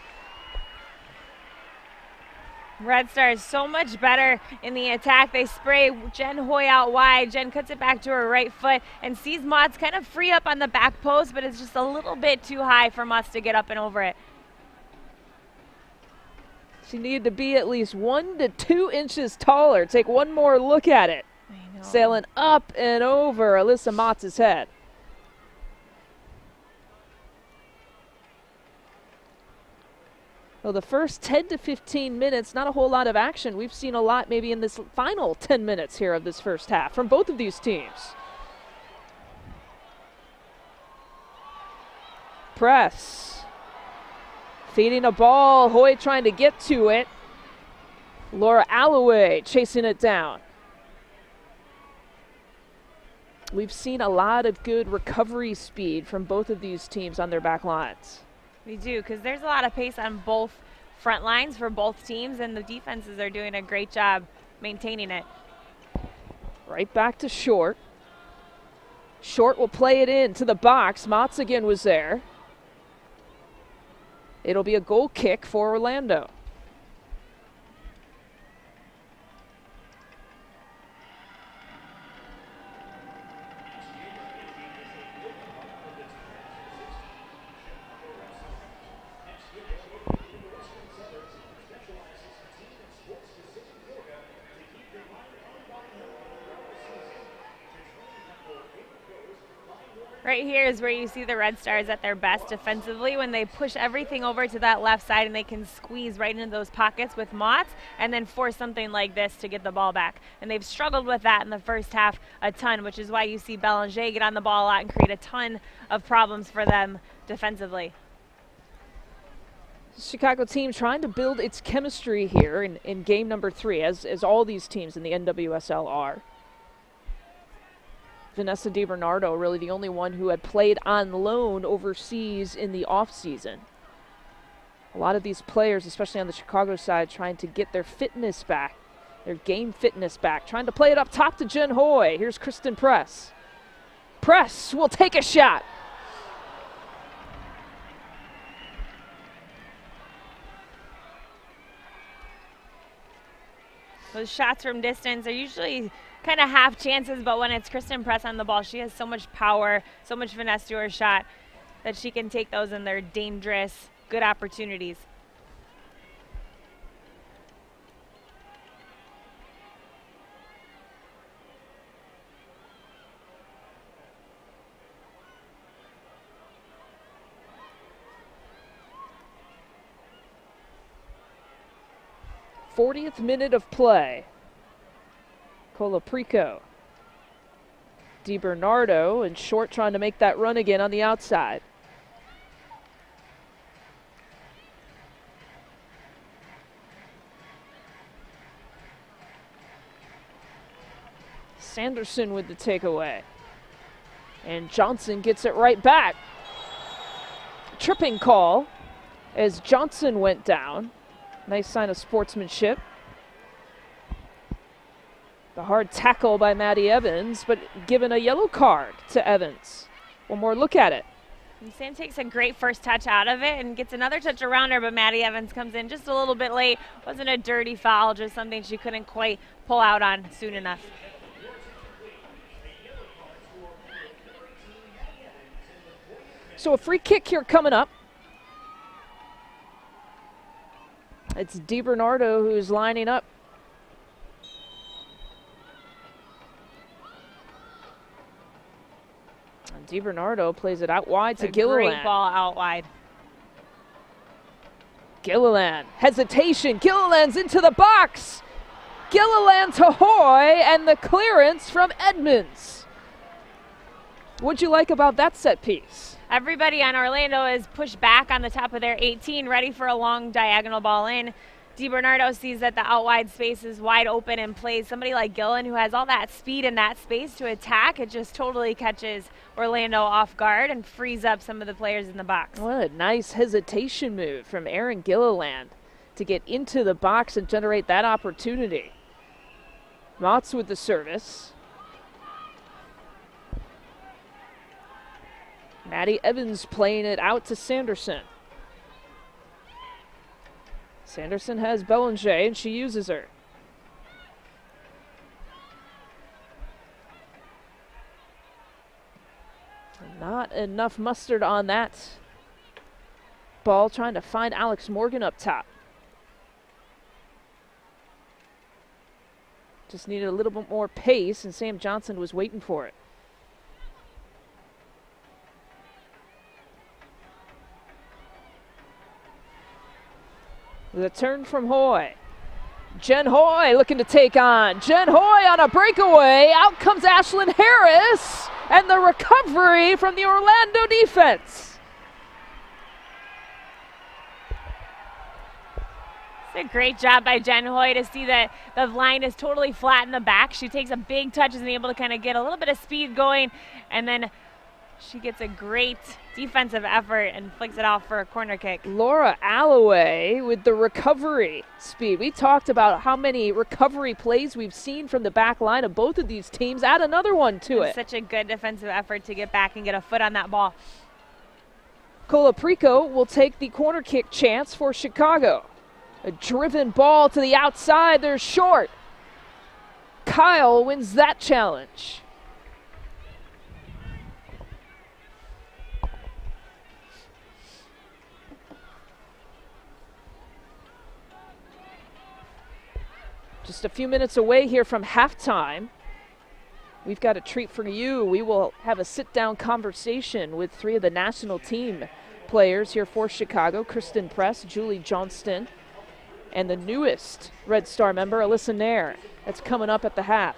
Red Star is so much better in the attack. They spray Jen Hoy out wide. Jen cuts it back to her right foot and sees Motz kind of free up on the back post, but it's just a little bit too high for Motz to get up and over it. She needed to be at least one to two inches taller. Take one more look at it. I know. Sailing up and over Alyssa Motz's head. Well, the first ten to fifteen minutes, not a whole lot of action. We've seen a lot maybe in this final ten minutes here of this first half from both of these teams. Press. Feeding a ball, Hoy trying to get to it. Laura Alloway chasing it down. We've seen a lot of good recovery speed from both of these teams on their back lines. We do, because there's a lot of pace on both front lines for both teams, and the defenses are doing a great job maintaining it. Right back to Short. Short will play it in to the box. Motz again was there. It'll be a goal kick for Orlando. Right here is where you see the Red Stars at their best defensively, when they push everything over to that left side and they can squeeze right into those pockets with Motz and then force something like this to get the ball back. And they've struggled with that in the first half a ton, which is why you see Belanger get on the ball a lot and create a ton of problems for them defensively. Chicago team trying to build its chemistry here in, in game number three, as, as all these teams in the N W S L are. Vanessa DiBernardo really the only one who had played on loan overseas in the offseason. A lot of these players, especially on the Chicago side, trying to get their fitness back, their game fitness back, trying to play it up top to Jen Hoy. Here's Kristen Press. Press will take a shot. Those shots from distance are usually kind of half chances, but when it's Kristen Press on the ball, she has so much power, so much finesse to her shot that she can take those and they're dangerous, good opportunities. fortieth minute of play. Colaprico. DiBernardo and Short trying to make that run again on the outside. Sanderson with the takeaway. And Johnson gets it right back. Tripping call as Johnson went down. Nice sign of sportsmanship. The hard tackle by Maddie Evans, but given a yellow card to Evans. One more look at it. And Sam takes a great first touch out of it and gets another touch around her, but Maddie Evans comes in just a little bit late. Wasn't a dirty foul, just something she couldn't quite pull out on soon enough. So a free kick here coming up. It's DiBernardo who's lining up DiBernardo plays it out wide to a Gilliland. Great ball out wide. Gilliland, hesitation, Gilliland's into the box. Gilliland to Hoy, and the clearance from Edmonds. What'd you like about that set piece? Everybody on Orlando is pushed back on the top of their eighteen, ready for a long diagonal ball in. DiBernardo sees that the out wide space is wide open and plays somebody like Gillen, who has all that speed in that space to attack. It just totally catches Orlando off guard and frees up some of the players in the box. What a nice hesitation move from Aaron Gilliland to get into the box and generate that opportunity. Motts with the service. Maddie Evans playing it out to Sanderson. Sanderson has Belanger, and she uses her. Not enough mustard on that ball, trying to find Alex Morgan up top. Just needed a little bit more pace, and Sam Johnson was waiting for it. The turn from Hoy. Jen Hoy looking to take on. Jen Hoy on a breakaway. Out comes Ashlyn Harris. And the recovery from the Orlando defense. It's a great job by Jen Hoy to see that the line is totally flat in the back. She takes a big touch and is able to kind of get a little bit of speed going, and then she gets a great defensive effort and flicks it off for a corner kick. Laura Alloway with the recovery speed. We talked about how many recovery plays we've seen from the back line of both of these teams. Add another one to it. Such a good defensive effort to get back and get a foot on that ball. Colaprico will take the corner kick chance for Chicago. A driven ball to the outside. They're short. Kyle wins that challenge. Just a few minutes away here from halftime. We've got a treat for you. We will have a sit-down conversation with three of the national team players here for Chicago. Kristen Press, Julie Johnston, and the newest Red Star member, Alyssa Nair. That's coming up at the half.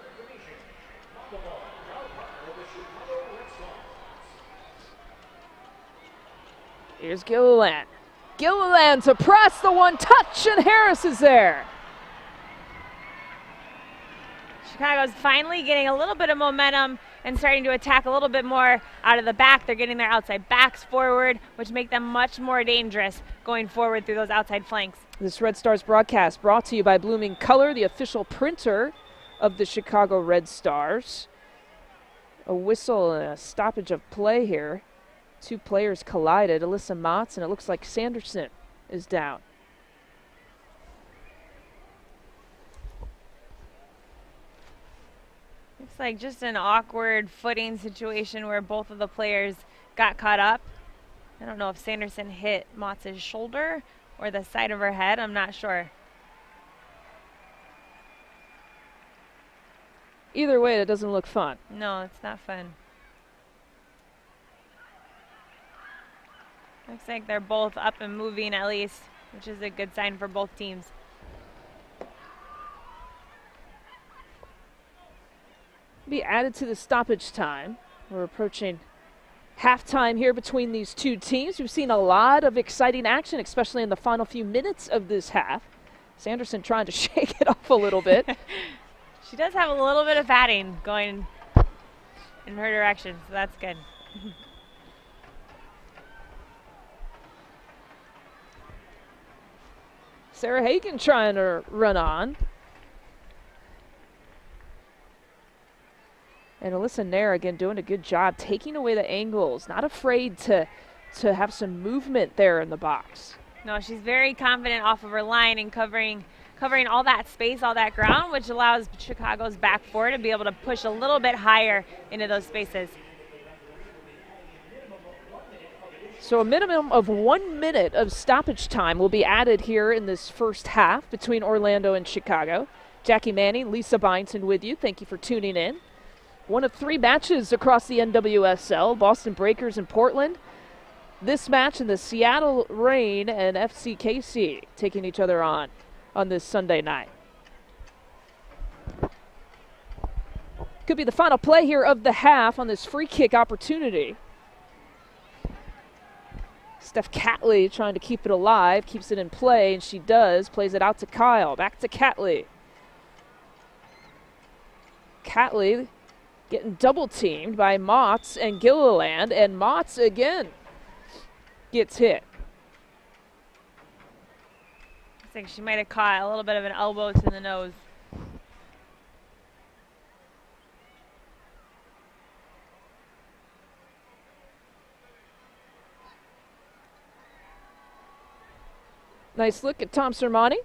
Here's Gilliland. Gilliland to Press, the one touch, and Harris is there. Chicago's finally getting a little bit of momentum and starting to attack a little bit more out of the back. They're getting their outside backs forward, which make them much more dangerous going forward through those outside flanks. This Red Stars broadcast brought to you by Blooming Color, the official printer of the Chicago Red Stars. A whistle and a stoppage of play here. Two players collided, Alyssa Motts, and it looks like Sanderson is down. Looks like just an awkward footing situation where both of the players got caught up. I don't know if Sanderson hit Motts' shoulder or the side of her head. I'm not sure. Either way, it doesn't look fun. No, it's not fun. Looks like they're both up and moving at least, which is a good sign for both teams. Be added to the stoppage time. We're approaching halftime here between these two teams. We've seen a lot of exciting action, especially in the final few minutes of this half. Sanderson trying to shake it off a little bit. She does have a little bit of padding going in her direction, so that's good. Sarah Hagen trying to run on. And Alyssa Nair, again, doing a good job taking away the angles, not afraid to, to have some movement there in the box. No, she's very confident off of her line and covering covering all that space, all that ground, which allows Chicago's back four to be able to push a little bit higher into those spaces. So a minimum of one minute of stoppage time will be added here in this first half between Orlando and Chicago. Jackie Manning, Lisa Byington with you. Thank you for tuning in. one of three matches across the N W S L, Boston Breakers and Portland. This match in the Seattle Reign and F C K C taking each other on on this Sunday night. Could be the final play here of the half on this free kick opportunity. Steph Catley trying to keep it alive, keeps it in play, and she does. Plays it out to Kyle. Back to Catley. Catley getting double teamed by Motts and Gilliland, and Motts again gets hit. I think she might have caught a little bit of an elbow to the nose. Nice look at Tom Sermani,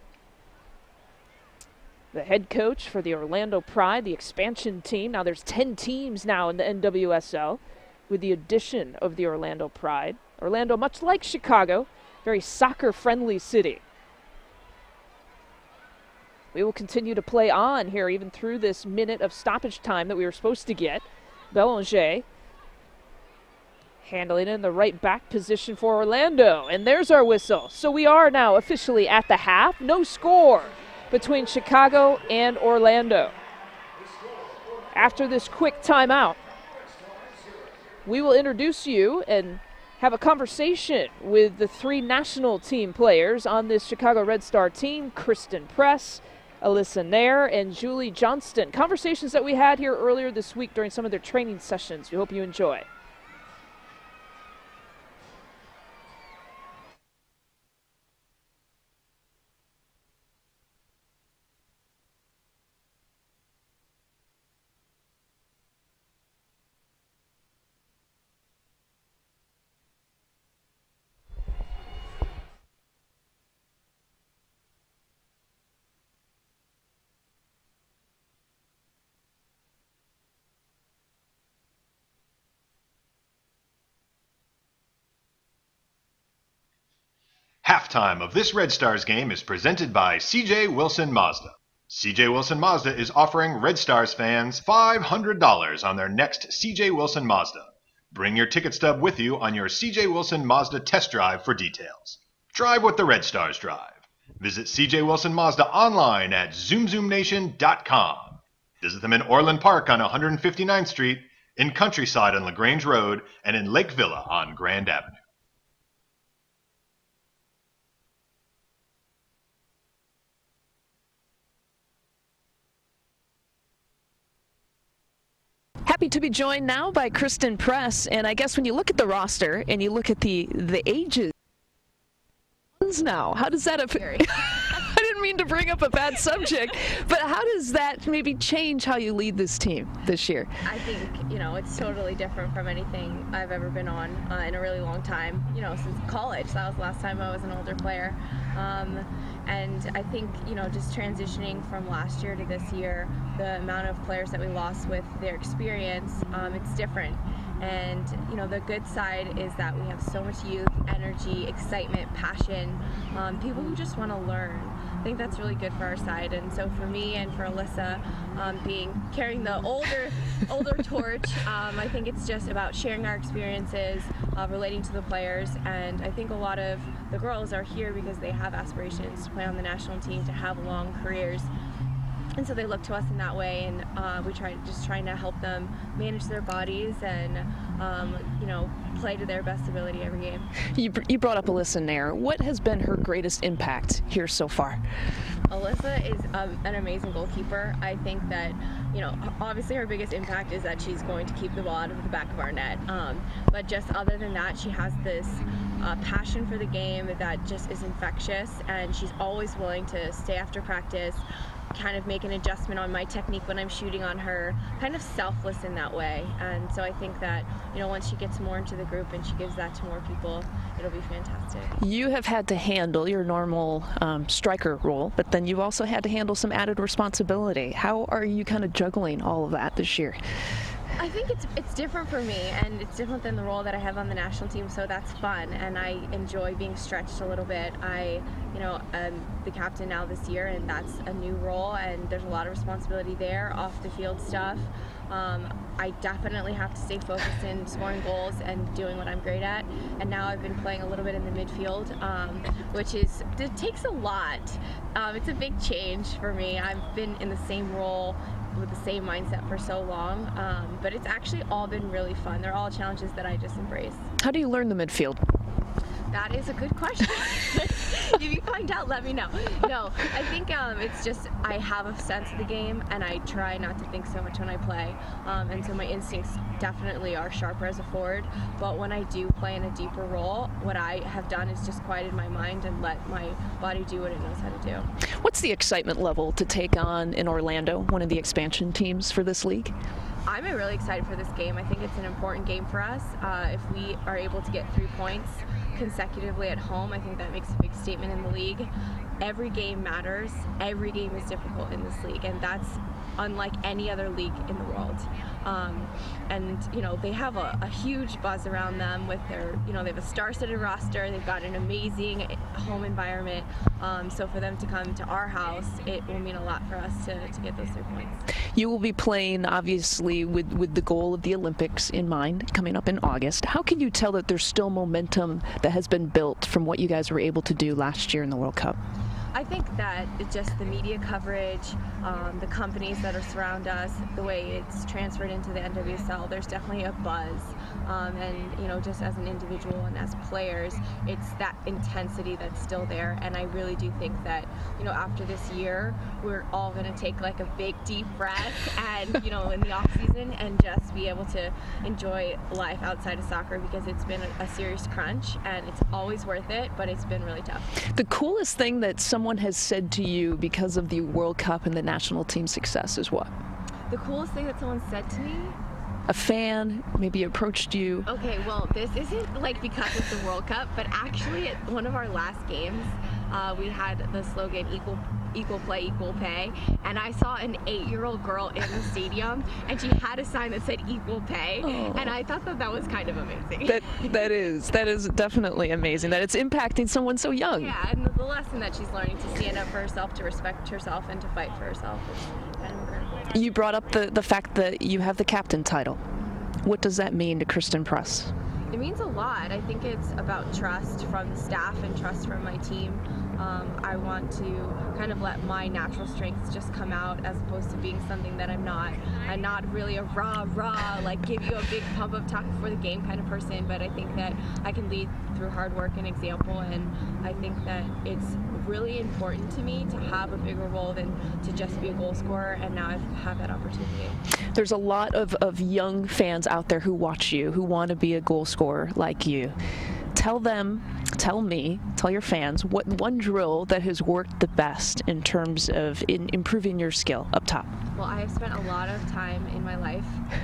the head coach for the Orlando Pride, the expansion team. Now there's ten teams now in the N W S L with the addition of the Orlando Pride. Orlando, much like Chicago, very soccer-friendly city. We will continue to play on here even through this minute of stoppage time that we were supposed to get. Belanger handling it in the right back position for Orlando. And there's our whistle. So we are now officially at the half. No score between Chicago and Orlando. After this quick timeout, we will introduce you and have a conversation with the three national team players on this Chicago Red Star team, Kristen Press, Alyssa Nair, and Julie Johnston. Conversations that we had here earlier this week during some of their training sessions. We hope you enjoy. Halftime of this Red Stars game is presented by C J Wilson Mazda. C J Wilson Mazda is offering Red Stars fans five hundred dollars on their next C J Wilson Mazda. Bring your ticket stub with you on your C J Wilson Mazda test drive for details. Drive what the Red Stars drive. Visit C J Wilson Mazda online at zoom zoom nation dot com. Visit them in Orland Park on one hundred fifty-ninth Street, in Countryside on LaGrange Road, and in Lake Villa on Grand Avenue. Happy to be joined now by Kristen Press, and I guess when you look at the roster and you look at the the ages now, how does that affect? I didn't mean to bring up a bad subject, but how does that maybe change how you lead this team this year? I think, you know, it's totally different from anything I've ever been on uh, in a really long time, you know, since college. That was the last time I was an older player. Um, and I think, you know, just transitioning from last year to this year, the amount of players that we lost with their experience, um, it's different. And, you know, the good side is that we have so much youth, energy, excitement, passion, um, people who just want to learn. I think that's really good for our side. And so for me and for Alyssa, um, being carrying the older older torch, um, I think it's just about sharing our experiences, uh, relating to the players. And I think a lot of the girls are here because they have aspirations to play on the national team, to have long careers. And so they look to us in that way, and uh, we try just trying to help them manage their bodies and, um, you know, play to their best ability every game. You, you brought up Alyssa Nair. What has been her greatest impact here so far? Alyssa is um, an amazing goalkeeper. I think that, you know, obviously her biggest impact is that she's going to keep the ball out of the back of our net. Um, but just other than that, she has this uh, passion for the game that just is infectious, and she's always willing to stay after practice, kind of make an adjustment on my technique when I'm shooting on her, kind of selfless in that way. And so I think that, you know, once she gets more into the group and she gives that to more people, it'll be fantastic. You have had to handle your normal um, striker role, but then you've also had to handle some added responsibility. How are you kind of juggling all of that this year? I think it's it's different for me, and it's different than the role that I have on the national team, so that's fun, and I enjoy being stretched a little bit. I, you know, am the captain now this year, and that's a new role, and there's a lot of responsibility there, off the field stuff. Um, I definitely have to stay focused in scoring goals and doing what I'm great at. And now I've been playing a little bit in the midfield, um, which is, it takes a lot. Um, it's a big change for me. I've been in the same role with the same mindset for so long, um, but it's actually all been really fun. They're all challenges that I just embrace. How do you learn the midfield? That is a good question. If you find out, let me know. No, I think um, it's just I have a sense of the game, and I try not to think so much when I play. Um, and so my instincts definitely are sharper as a forward. But when I do play in a deeper role, what I have done is just quieted my mind and let my body do what it knows how to do. What's the excitement level to take on in Orlando, one of the expansion teams for this league? I'm really excited for this game. I think it's an important game for us. Uh, if we are able to get three points consecutively at home, I think that makes a big statement in the league. Every game matters. Every game is difficult in this league, and that's unlike any other league in the world. Um, and you know, they have a, a huge buzz around them with their, you know, they have a star-studded roster. They've got an amazing home environment. Um, so for them to come to our house, it will mean a lot for us to, to get those three points. You will be playing, obviously, with, with the goal of the Olympics in mind, coming up in August. How can you tell that there's still momentum that has been built from what you guys were able to do last year in the World Cup? I think that it's just the media coverage, um, the companies that are surround us, the way it's transferred into the N W S L, there's definitely a buzz. Um, and, you know, just as an individual and as players, it's that intensity that's still there. And I really do think that, you know, after this year, we're all going to take like a big, deep breath and, you know, in the off season and just be able to enjoy life outside of soccer, because it's been a, a serious crunch and it's always worth it, but it's been really tough. The coolest thing that someone has said to you because of the World Cup and the national team success is what? The coolest thing that someone said to me? A fan maybe approached you. Okay, well, this isn't like because it's the World Cup, but actually at one of our last games, uh, we had the slogan equal equal play, equal pay, and I saw an eight-year-old girl in the stadium, and she had a sign that said equal pay, oh. and I thought that that was kind of amazing. That that is that is definitely amazing that it's impacting someone so young. Yeah, and the lesson that she's learning to stand up for herself, to respect herself, and to fight for herself is kind of incredible. You brought up the the fact that you have the captain title. What does that mean to Christen Press? It means a lot. I think it's about trust from the staff and trust from my team. Um, I want to kind of let my natural strengths just come out, as opposed to being something that I'm not. I'm not really a rah rah, like give you a big pump up talk before the game kind of person, but I think that I can lead through hard work and example, and I think that it's really important to me to have a bigger role than to just be a goal scorer, and now I've had that opportunity. There's a lot of, of young fans out there who watch you, who want to be a goal scorer like you. Tell them, tell me, tell your fans what one drill that has worked the best in terms of in improving your skill up top. Well, I have spent a lot of time in my life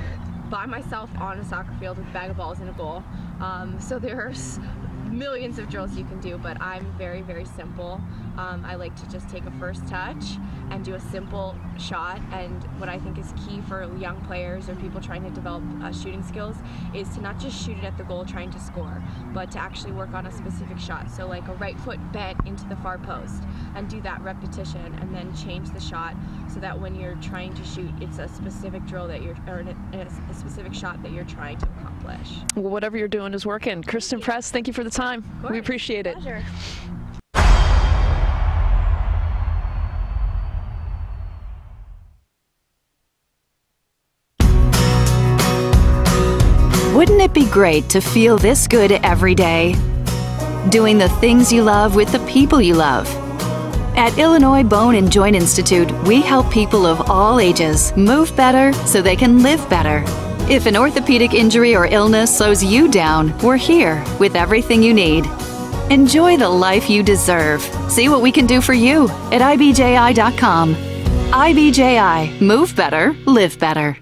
by myself on a soccer field with a bag of balls and a goal. Um, so there's millions of drills you can do, but I'm very, very simple. Um, I like to just take a first touch and do a simple shot, and what I think is key for young players or people trying to develop uh, shooting skills is to not just shoot it at the goal trying to score, but to actually work on a specific shot. So like a right foot bent into the far post, and do that repetition, and then change the shot so that when you're trying to shoot, it's a specific drill that you're, or a specific shot that you're trying to accomplish. Well, whatever you're doing is working. Christen Press, thank you for the time. We appreciate it. Pleasure. Wouldn't it be great to feel this good every day? Doing the things you love with the people you love. At Illinois Bone and Joint Institute, we help people of all ages move better so they can live better. If an orthopedic injury or illness slows you down, we're here with everything you need. Enjoy the life you deserve. See what we can do for you at I B J I dot com. I B J I. Move better, live better.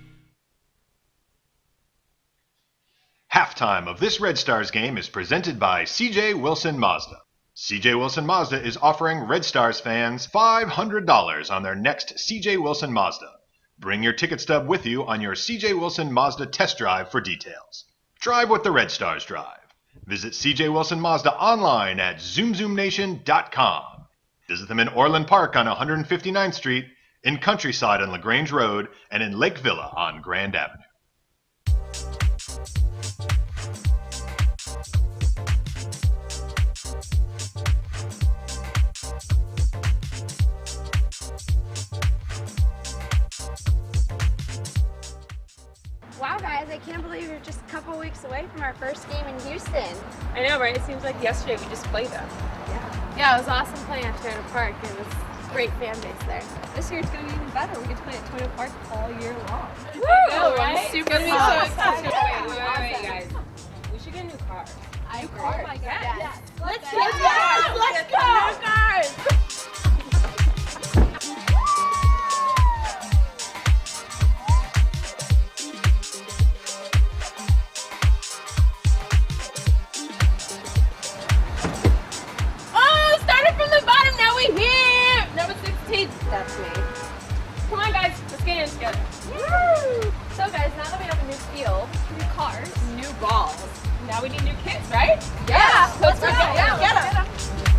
Halftime of this Red Stars game is presented by C J Wilson Mazda. C J Wilson Mazda is offering Red Stars fans five hundred dollars on their next C J Wilson Mazda. Bring your ticket stub with you on your C J Wilson Mazda test drive for details. Drive what the Red Stars drive. Visit C J Wilson Mazda online at zoom zoom nation dot com. Visit them in Orland Park on one hundred fifty-ninth Street, in Countryside on LaGrange Road, and in Lake Villa on Grand Avenue. can't believe we're just a couple weeks away from our first game in Houston. I know, right? It seems like yesterday we just played them. Yeah. Yeah, it was awesome playing at Toyota Park. It was a great fan base there. This year it's going to be even better. We get to play at Toyota Park all year long. Woo! Know, right? I'm super it's so excited. excited. Wait, wait, wait, wait, guys. We should get a new car. I New agree. car? Oh my God. Yes. Yes. Let's go! Let's go! New cars! That's me. Come on, guys. Let's get in together. Woo! So, guys, now that we have a new field, new cars, New balls. Now we need new kids, right? yeah, Let's let's go. go. Yeah, Get let's them.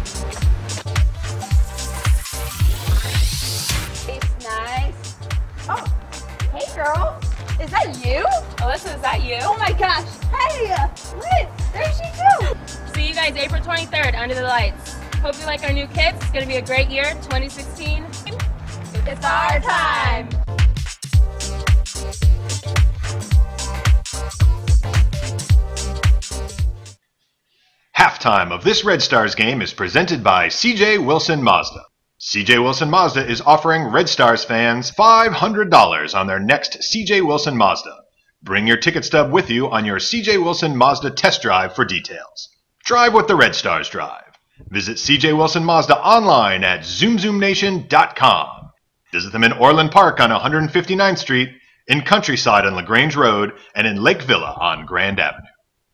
It's nice. Oh, hey, girl. Is that you? Alyssa, is that you? Oh my gosh. Hey, Liz. There's she too. See you guys April twenty-third under the lights. Hope you like our new kids. It's going to be a great year, twenty sixteen. It's our time. Halftime of this Red Stars game is presented by C J Wilson Mazda. C J Wilson Mazda is offering Red Stars fans five hundred dollars on their next C J Wilson Mazda. Bring your ticket stub with you on your C J Wilson Mazda test drive for details. Drive what the Red Stars drive. Visit C J Wilson Mazda online at zoom zoom nation dot com. Visit them in Orland Park on one hundred fifty-ninth Street, in Countryside on LaGrange Road, and in Lake Villa on Grand Avenue.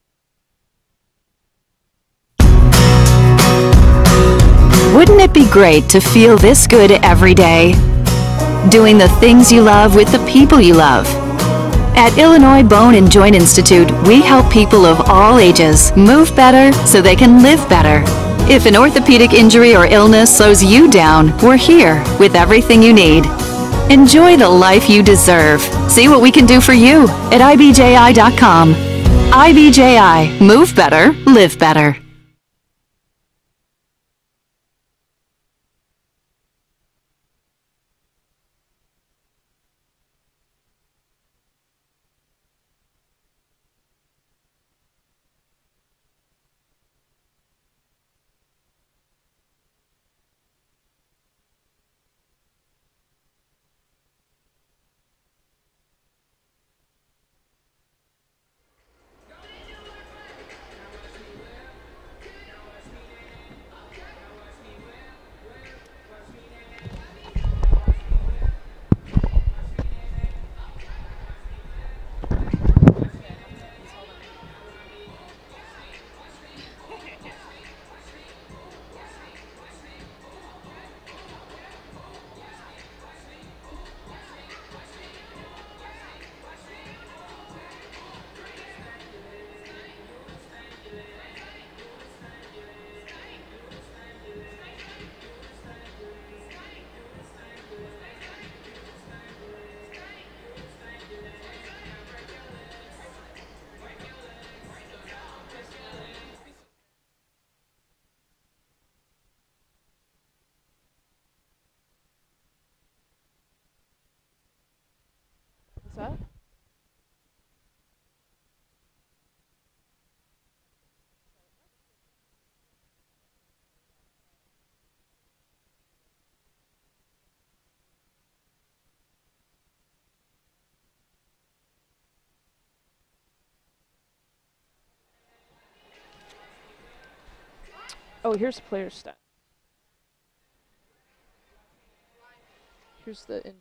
Wouldn't it be great to feel this good every day? Doing the things you love with the people you love. At Illinois Bone and Joint Institute, we help people of all ages move better so they can live better. If an orthopedic injury or illness slows you down, we're here with everything you need. Enjoy the life you deserve. See what we can do for you at I B J I dot com. I B J I. Move better, live better. What's that? Oh, here's the player stat. Here's the in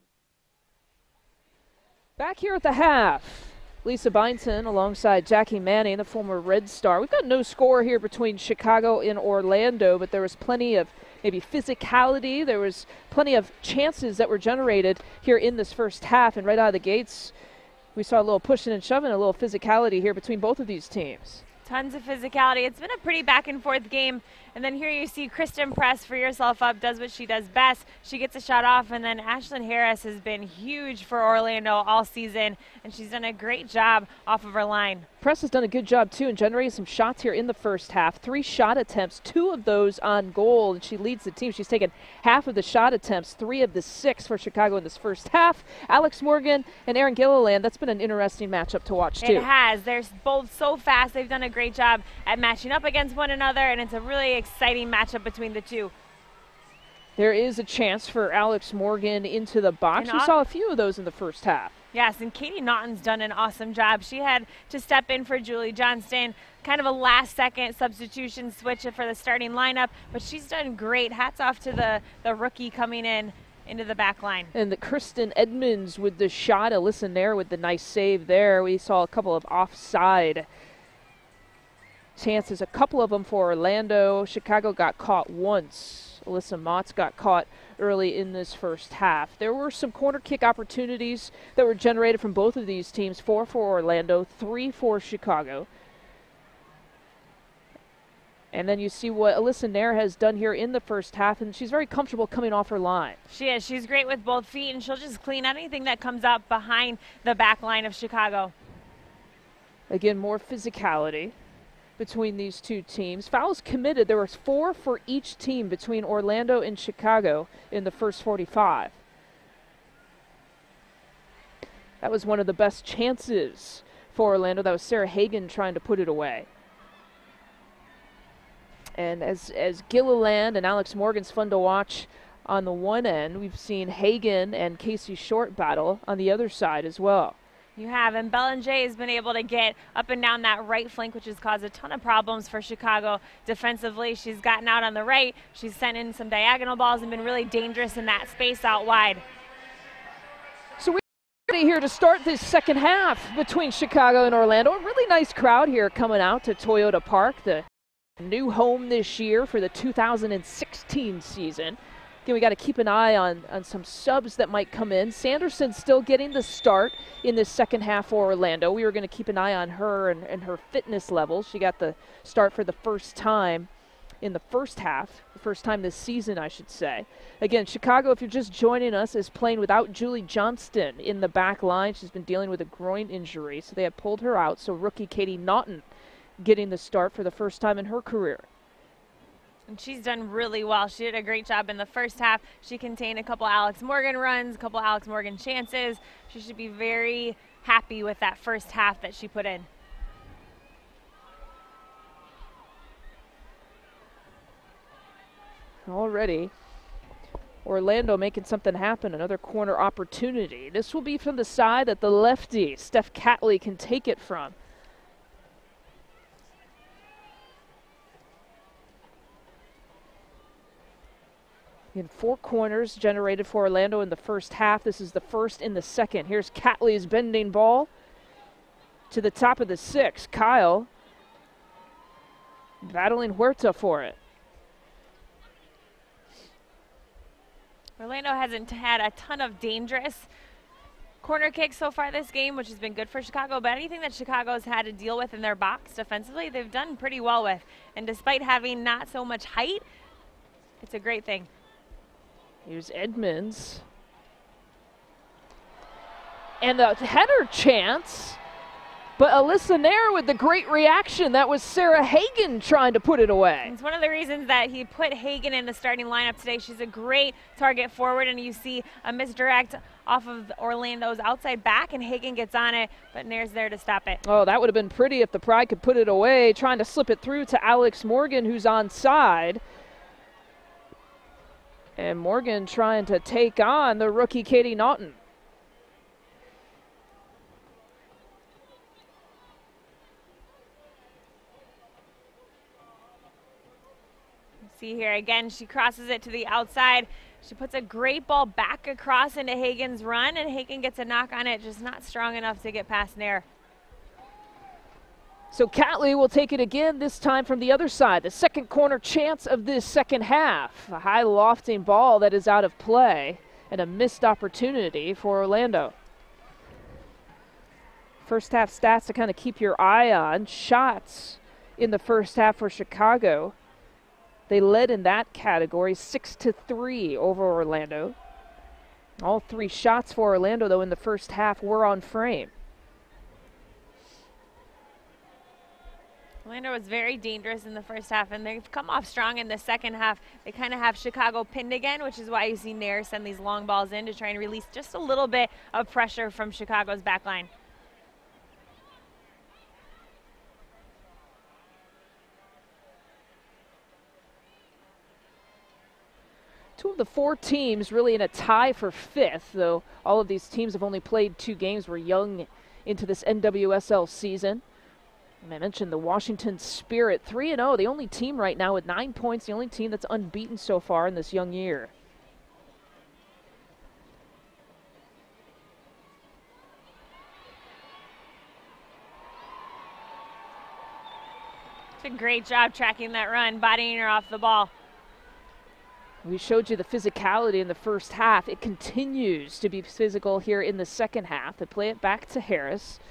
back here at the half. Lisa Byington alongside Jackie Manning, the former Red Star. We've got no score here between Chicago and Orlando, but there was plenty of maybe physicality. There was plenty of chances that were generated here in this first half, and right out of the gates, we saw a little pushing and shoving, a little physicality here between both of these teams. Tons of physicality. It's been a pretty back and forth game. And then here you see Kristen Press free herself up, does what she does best. She gets a shot off, and then Ashlyn Harris has been huge for Orlando all season, and she's done a great job off of her line. Press has done a good job, too, in generating some shots here in the first half. Three shot attempts, two of those on goal, and she leads the team. She's taken half of the shot attempts, three of the six for Chicago in this first half. Alex Morgan and Erin Gilliland, that's been an interesting matchup to watch, too. It has. They're both so fast. They've done a great job at matching up against one another, and it's a really exciting matchup between the two. There is a chance for Alex Morgan into the box. And we saw a few of those in the first half. Yes, and Katie Naughton's done an awesome job. She had to step in for Julie Johnston, kind of a last-second substitution switch for the starting lineup, but she's done great. Hats off to the, the rookie coming in into the back line. And the Kristen Edmonds with the shot. Alyssa Nair with the nice save there. We saw a couple of offside chances, a couple of them for Orlando. Chicago got caught once. Alyssa Motts got caught early in this first half. There were some corner kick opportunities that were generated from both of these teams, four for Orlando, three for Chicago. And then you see what Alyssa Nair has done here in the first half, and she's very comfortable coming off her line. She is. She's great with both feet, and she'll just clean anything that comes up behind the back line of Chicago. Again, more physicality between these two teams. Fouls committed, there was four for each team between Orlando and Chicago in the first forty-five. That was one of the best chances for Orlando. That was Sarah Hagan trying to put it away. And as, as Gilliland and Alex Morgan's fun to watch on the one end, we've seen Hagan and Casey Short battle on the other side as well. You have, and Belanger has been able to get up and down that right flank, which has caused a ton of problems for Chicago defensively. She's gotten out on the right. She's sent in some diagonal balls and been really dangerous in that space out wide. So we're ready here to start this second half between Chicago and Orlando. A really nice crowd here coming out to Toyota Park, the new home this year for the two thousand sixteen season. Again, we got to keep an eye on, on some subs that might come in. Sanderson still getting the start in this second half for Orlando. We were going to keep an eye on her and, and her fitness levels. She got the start for the first time in the first half, the first time this season, I should say. Again, Chicago, if you're just joining us, is playing without Julie Johnston in the back line. She's been dealing with a groin injury, so they have pulled her out. So rookie Katie Naughton getting the start for the first time in her career. And she's done really well. She did a great job in the first half. She contained a couple Alex Morgan runs, a couple Alex Morgan chances. She should be very happy with that first half that she put in. Already, Orlando making something happen, another corner opportunity. This will be from the side that the lefty, Steph Catley, can take it from. In four corners generated for Orlando in the first half. This is the first in the second. Here's Catley's bending ball to the top of the six. Kyle battling Huerta for it. Orlando hasn't had a ton of dangerous corner kicks so far this game, which has been good for Chicago, but anything that Chicago's had to deal with in their box defensively, they've done pretty well with. And despite having not so much height, it's a great thing. Here's Edmonds. And the header chance, but Alyssa Nair with the great reaction. That was Sarah Hagan trying to put it away. It's one of the reasons that he put Hagan in the starting lineup today. She's a great target forward, and you see a misdirect off of Orlando's outside back, and Hagan gets on it, but Nair's there to stop it. Oh, that would have been pretty if the Pride could put it away, trying to slip it through to Alex Morgan, who's onside. And Morgan trying to take on the rookie Katie Naughton. See here again, she crosses it to the outside. She puts a great ball back across into Hagan's run, and Hagan gets a knock on it, just not strong enough to get past Nair. So Catley will take it again, this time from the other side. The second corner chance of this second half. A high lofting ball that is out of play, and a missed opportunity for Orlando. First half stats to kind of keep your eye on. Shots in the first half for Chicago. They led in that category, six to three over Orlando. All three shots for Orlando, though, in the first half were on frame. Orlando was very dangerous in the first half, and they've come off strong in the second half. They kind of have Chicago pinned again, which is why you see Nair send these long balls in to try and release just a little bit of pressure from Chicago's back line. Two of the four teams really in a tie for fifth, though all of these teams have only played two games. We're young into this N W S L season. And I mentioned the Washington Spirit, three and oh, the only team right now with nine points, the only team that's unbeaten so far in this young year. It's a great job tracking that run, bodying her off the ball. We showed you the physicality in the first half. It continues to be physical here in the second half. They play it back to Harris.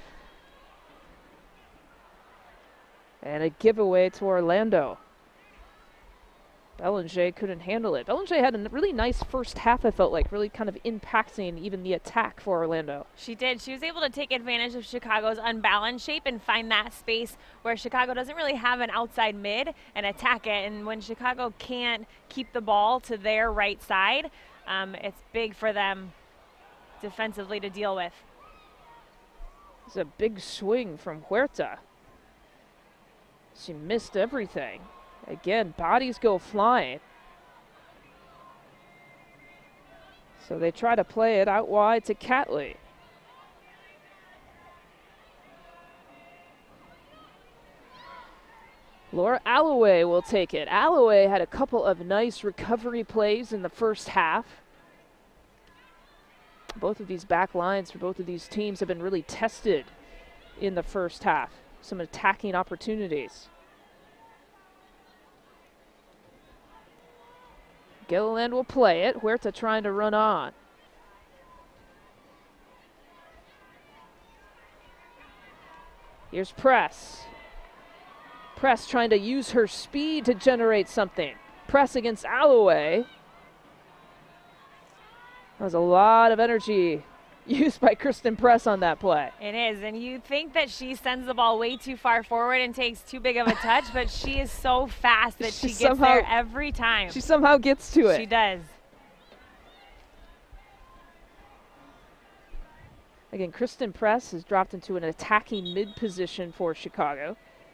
And a giveaway to Orlando. Belanger couldn't handle it. Belanger had a really nice first half, I felt like, really kind of impacting even the attack for Orlando. She did. She was able to take advantage of Chicago's unbalanced shape and find that space where Chicago doesn't really have an outside mid and attack it. And when Chicago can't keep the ball to their right side, um, it's big for them defensively to deal with. It's a big swing from Huerta. She missed everything. Again, bodies go flying. So they try to play it out wide to Catley. Laura Alloway will take it. Alloway had a couple of nice recovery plays in the first half. Both of these back lines for both of these teams have been really tested in the first half. Some attacking opportunities. Gilliland will play it. Huerta trying to run on. Here's Press. Press trying to use her speed to generate something. Press against Alloway. That was a lot of energy used by Kristen Press on that play. It is, and you think that she sends the ball way too far forward and takes too big of a touch, but she is so fast that she, she gets somehow, there every time. She somehow gets to it. She does. Again, Kristen Press has dropped into an attacking mid position for Chicago.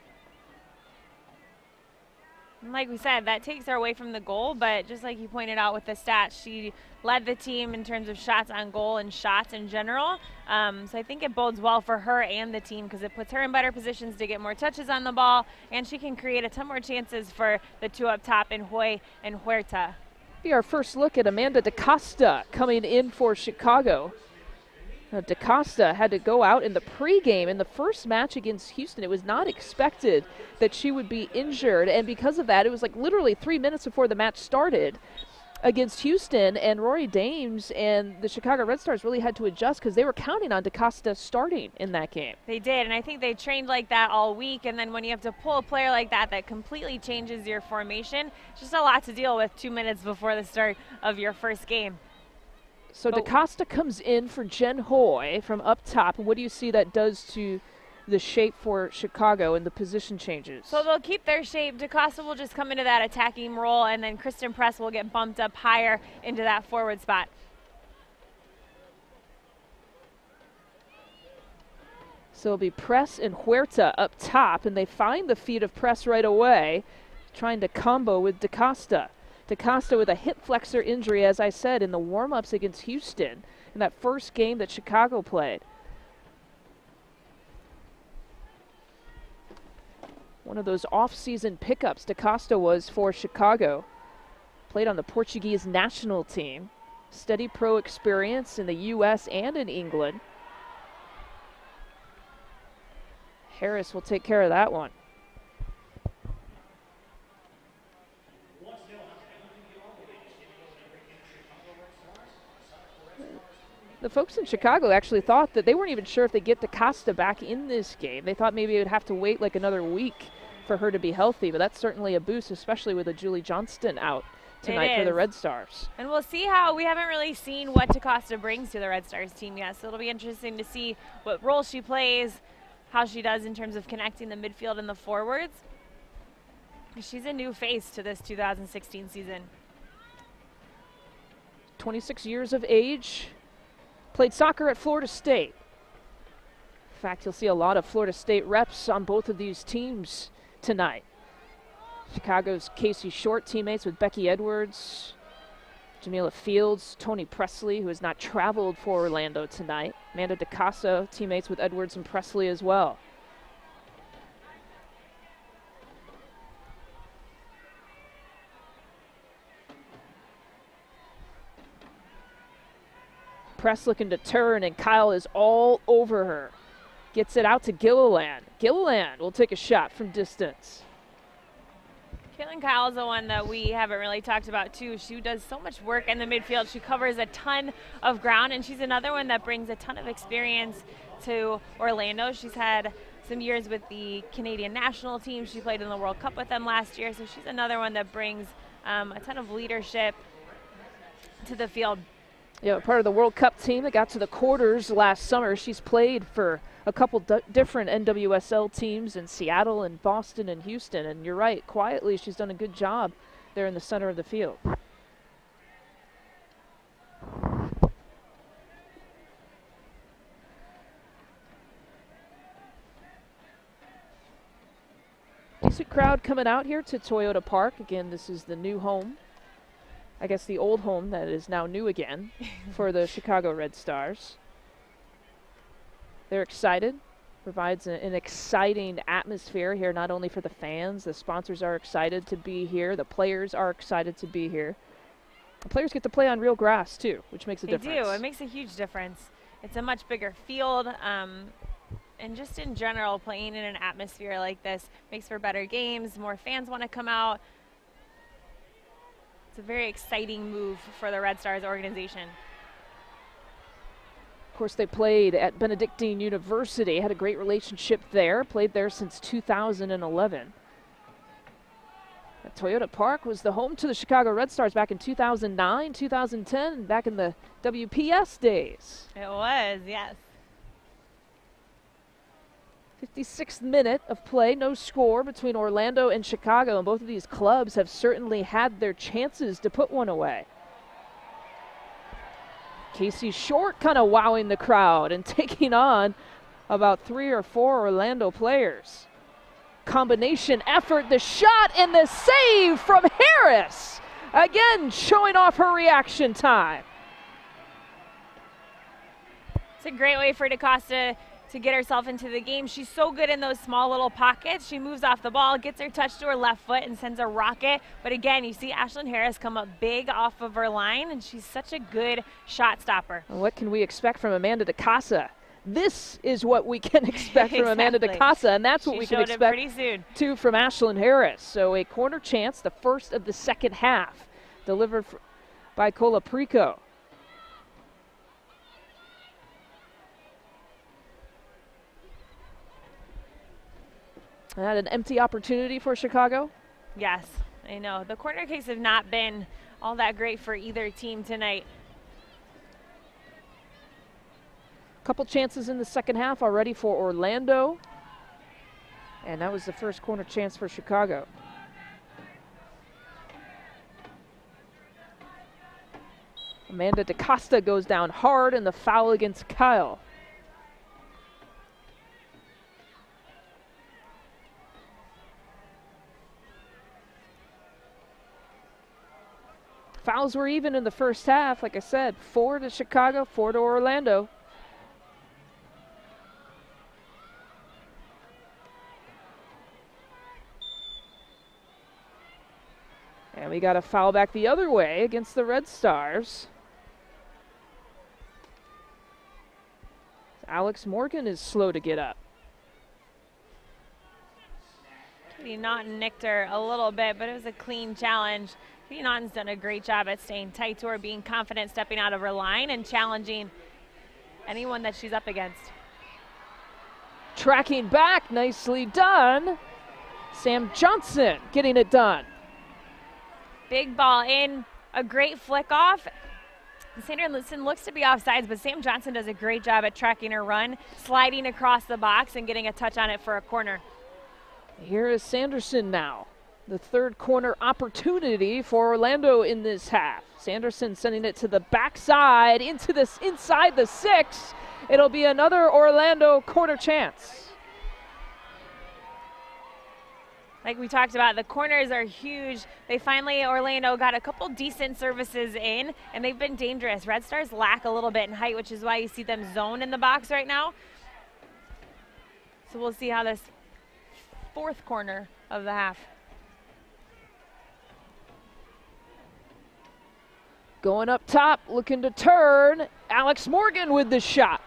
And like we said, that takes her away from the goal, but just like you pointed out with the stats, she led the team in terms of shots on goal and shots in general. Um, so I think it bodes well for her and the team because it puts her in better positions to get more touches on the ball, and she can create a ton more chances for the two up top in Hoy and Huerta. Be our first look at Amanda DaCosta coming in for Chicago. Now, DaCosta had to go out in the pregame in the first match against Houston. It was not expected that she would be injured, and because of that, it was like literally three minutes before the match started against Houston, and Rory Dames and the Chicago Red Stars really had to adjust because they were counting on DaCosta starting in that game. They did, and I think they trained like that all week, and then when you have to pull a player like that that completely changes your formation, it's just a lot to deal with two minutes before the start of your first game. So oh. DaCosta comes in for Jen Hoy from up top. What do you see that does to the shape for Chicago and the position changes? So they'll keep their shape. DaCosta will just come into that attacking role, and then Kristen Press will get bumped up higher into that forward spot. So it'll be Press and Huerta up top, and they find the feet of Press right away, trying to combo with DaCosta. DaCosta with a hip flexor injury, as I said, in the warm-ups against Houston in that first game that Chicago played. One of those off-season pickups DaCosta was for Chicago. Played on the Portuguese national team. Steady pro experience in the U S and in England. Harris will take care of that one. The folks in Chicago actually thought that they weren't even sure if they get DaCosta back in this game. They thought maybe it would have to wait like another week for her to be healthy, but that's certainly a boost, especially with a Julie Johnston out tonight for the Red Stars. And we'll see how, we haven't really seen what DaCosta brings to the Red Stars team yet, so it'll be interesting to see what role she plays, how she does in terms of connecting the midfield and the forwards. She's a new face to this two thousand sixteen season. twenty-six years of age, played soccer at Florida State. In fact, you'll see a lot of Florida State reps on both of these teams tonight. Chicago's Casey Short teammates with Becky Edwards, Jamila Fields, Tony Presley, who has not traveled for Orlando tonight. Amanda DeCasa teammates with Edwards and Presley as well. Press looking to turn, and Kyle is all over her. Gets it out to Gilliland. Gilliland will take a shot from distance. Caitlin Kyle is the one that we haven't really talked about too. She does so much work in the midfield. She covers a ton of ground, and she's another one that brings a ton of experience to Orlando. She's had some years with the Canadian national team. She played in the World Cup with them last year, so she's another one that brings um, a ton of leadership to the field. Yeah, part of the World Cup team that got to the quarters last summer. She's played for a couple different N W S L teams in Seattle and Boston and Houston. And you're right, quietly she's done a good job there in the center of the field. Decent crowd coming out here to Toyota Park. Again, this is the new home. I guess the old home that is now new again for the Chicago Red Stars. They're excited. Provides a, an exciting atmosphere here, not only for the fans. The sponsors are excited to be here. The players are excited to be here. The players get to play on real grass, too, which makes a they difference. They do. It makes a huge difference. It's a much bigger field. Um, and just in general, playing in an atmosphere like this makes for better games. More fans want to come out. It's a very exciting move for the Red Stars organization. Of course, they played at Benedictine University, had a great relationship there, played there since two thousand eleven. But Toyota Park was the home to the Chicago Red Stars back in two thousand nine, two thousand ten, back in the W P S days. It was, yes. fifty-sixth minute of play, no score between Orlando and Chicago, and both of these clubs have certainly had their chances to put one away. Casey Short kind of wowing the crowd and taking on about three or four Orlando players. Combination effort, the shot and the save from Harris. Again, showing off her reaction time. It's a great way for DeCosta to get herself into the game. She's so good in those small little pockets. She moves off the ball, gets her touch to her left foot, and sends a rocket. But again, you see Ashlyn Harris come up big off of her line, and she's such a good shot stopper. And what can we expect from Amanda DeCasa? This is what we can expect from exactly. Amanda DeCasa, and that's what she we can showed expect it pretty soon. too from Ashlyn Harris. So a corner chance, the first of the second half, delivered by Colaprico. Had an empty opportunity for Chicago. Yes, I know. The corner kicks have not been all that great for either team tonight. Couple chances in the second half already for Orlando. And that was the first corner chance for Chicago. Amanda DeCosta goes down hard in the foul against Kyle. Fouls were even in the first half, like I said, four to Chicago, four to Orlando. And we got a foul back the other way against the Red Stars. Alex Morgan is slow to get up. Katie Naughton nicked her a little bit, but it was a clean challenge. Katie Naughton's done a great job at staying tight to her, being confident, stepping out of her line, and challenging anyone that she's up against. Tracking back, nicely done. Sam Johnson getting it done. Big ball in, a great flick off, Sanderson looks to be offsides, but Sam Johnson does a great job at tracking her run, sliding across the box and getting a touch on it for a corner. Here is Sanderson now. The third corner opportunity for Orlando in this half. Sanderson sending it to the backside, into this inside the six. It'll be another Orlando corner chance. Like we talked about, the corners are huge. They finally, Orlando got a couple decent services in, and they've been dangerous. Red Stars lack a little bit in height, which is why you see them zone in the box right now. So we'll see how this fourth corner of the half. Going up top, looking to turn. Alex Morgan with the shot.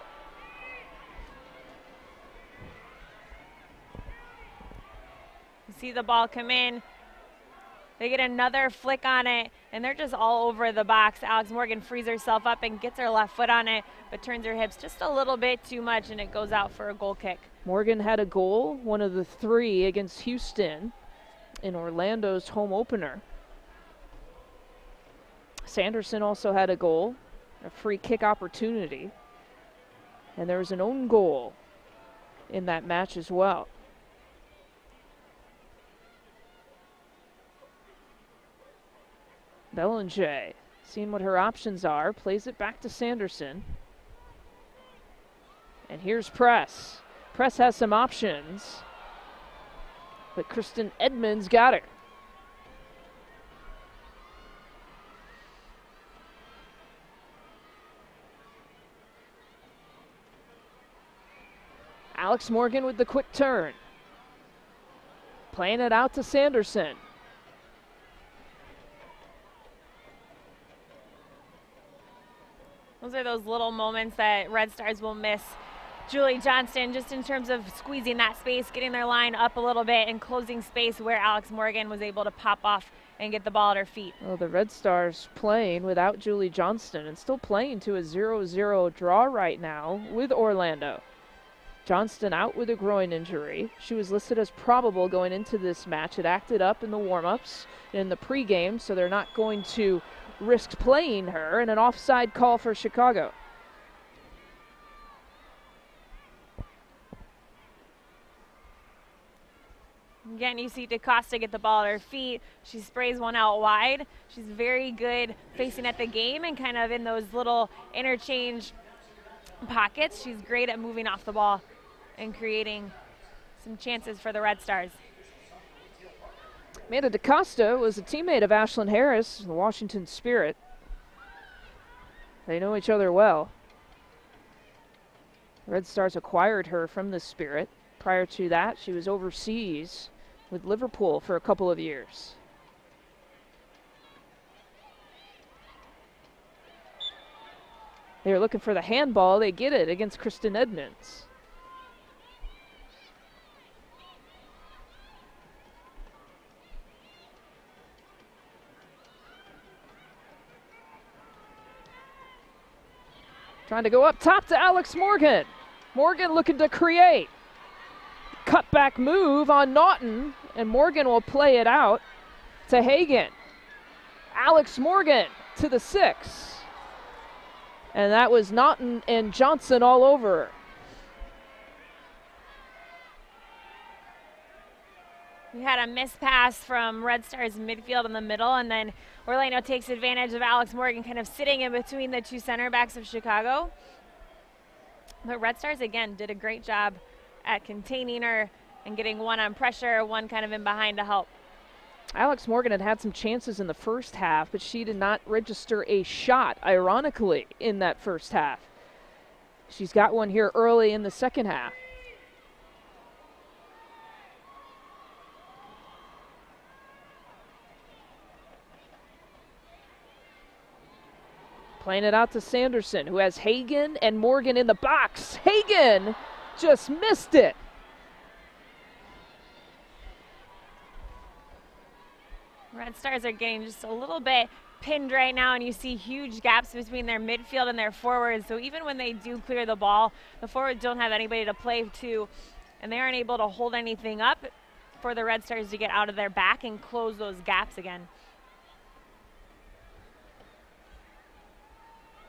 See the ball come in. They get another flick on it, and they're just all over the box. Alex Morgan frees herself up and gets her left foot on it, but turns her hips just a little bit too much, and it goes out for a goal kick. Morgan had a goal, one of the three against Houston in Orlando's home opener. Sanderson also had a goal, a free kick opportunity, and there was an own goal in that match as well. Belanger, seeing what her options are, plays it back to Sanderson. And here's Press. Press has some options, but Kristen Edmonds got her. Alex Morgan with the quick turn. Playing it out to Sanderson. Those are those little moments that Red Stars will miss. Julie Johnston, just in terms of squeezing that space, getting their line up a little bit and closing space where Alex Morgan was able to pop off and get the ball at her feet. Well, the Red Stars playing without Julie Johnston and still playing to a zero zero draw right now with Orlando. Johnston out with a groin injury. She was listed as probable going into this match. It acted up in the warm-ups in the pregame, so they're not going to risk playing her, and an offside call for Chicago. Again, you see DaCosta get the ball at her feet. She sprays one out wide. She's very good facing at the game and kind of in those little interchange pockets. She's great at moving off the ball and creating some chances for the Red Stars. Amanda DaCosta was a teammate of Ashlyn Harris, the Washington Spirit. They know each other well. Red Stars acquired her from the Spirit. Prior to that, she was overseas with Liverpool for a couple of years. They were looking for the handball. They get it against Kristen Edmonds. Trying to go up top to Alex Morgan. Morgan looking to create. Cutback move on Naughton, and Morgan will play it out to Hagan. Alex Morgan to the six. And that was Naughton and Johnson all over her. We had a miss pass from Red Stars midfield in the middle, and then Orlando takes advantage of Alex Morgan kind of sitting in between the two center backs of Chicago. But Red Stars, again, did a great job at containing her and getting one on pressure, one kind of in behind to help. Alex Morgan had had some chances in the first half, but she did not register a shot, ironically, in that first half. She's got one here early in the second half. Playing it out to Sanderson, who has Hagan and Morgan in the box. Hagan just missed it. Red Stars are getting just a little bit pinned right now, and you see huge gaps between their midfield and their forwards. So even when they do clear the ball, the forwards don't have anybody to play to, and they aren't able to hold anything up for the Red Stars to get out of their back and close those gaps again.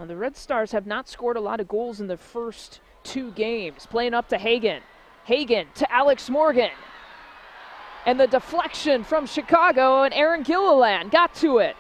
And the Red Stars have not scored a lot of goals in the first two games. Playing up to Hagan. Hagan to Alex Morgan. And the deflection from Chicago, and Aaron Gilliland got to it.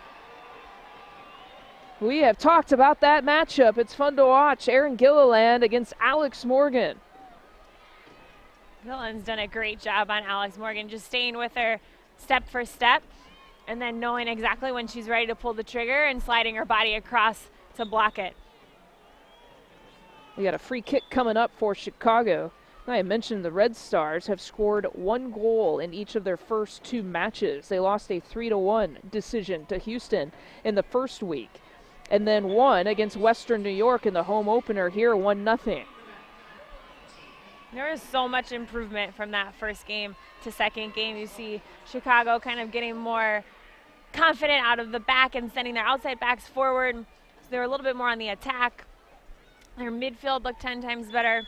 We have talked about that matchup. It's fun to watch. Aaron Gilliland against Alex Morgan. Gilliland's done a great job on Alex Morgan, just staying with her step for step, and then knowing exactly when she's ready to pull the trigger and sliding her body across to block it. We got a free kick coming up for Chicago. I mentioned the Red Stars have scored one goal in each of their first two matches. They lost a three to one decision to Houston in the first week, and then won against Western New York in the home opener here, one nothing. There is so much improvement from that first game to second game. You see Chicago kind of getting more confident out of the back and sending their outside backs forward. So they were a little bit more on the attack. Their midfield looked ten times better.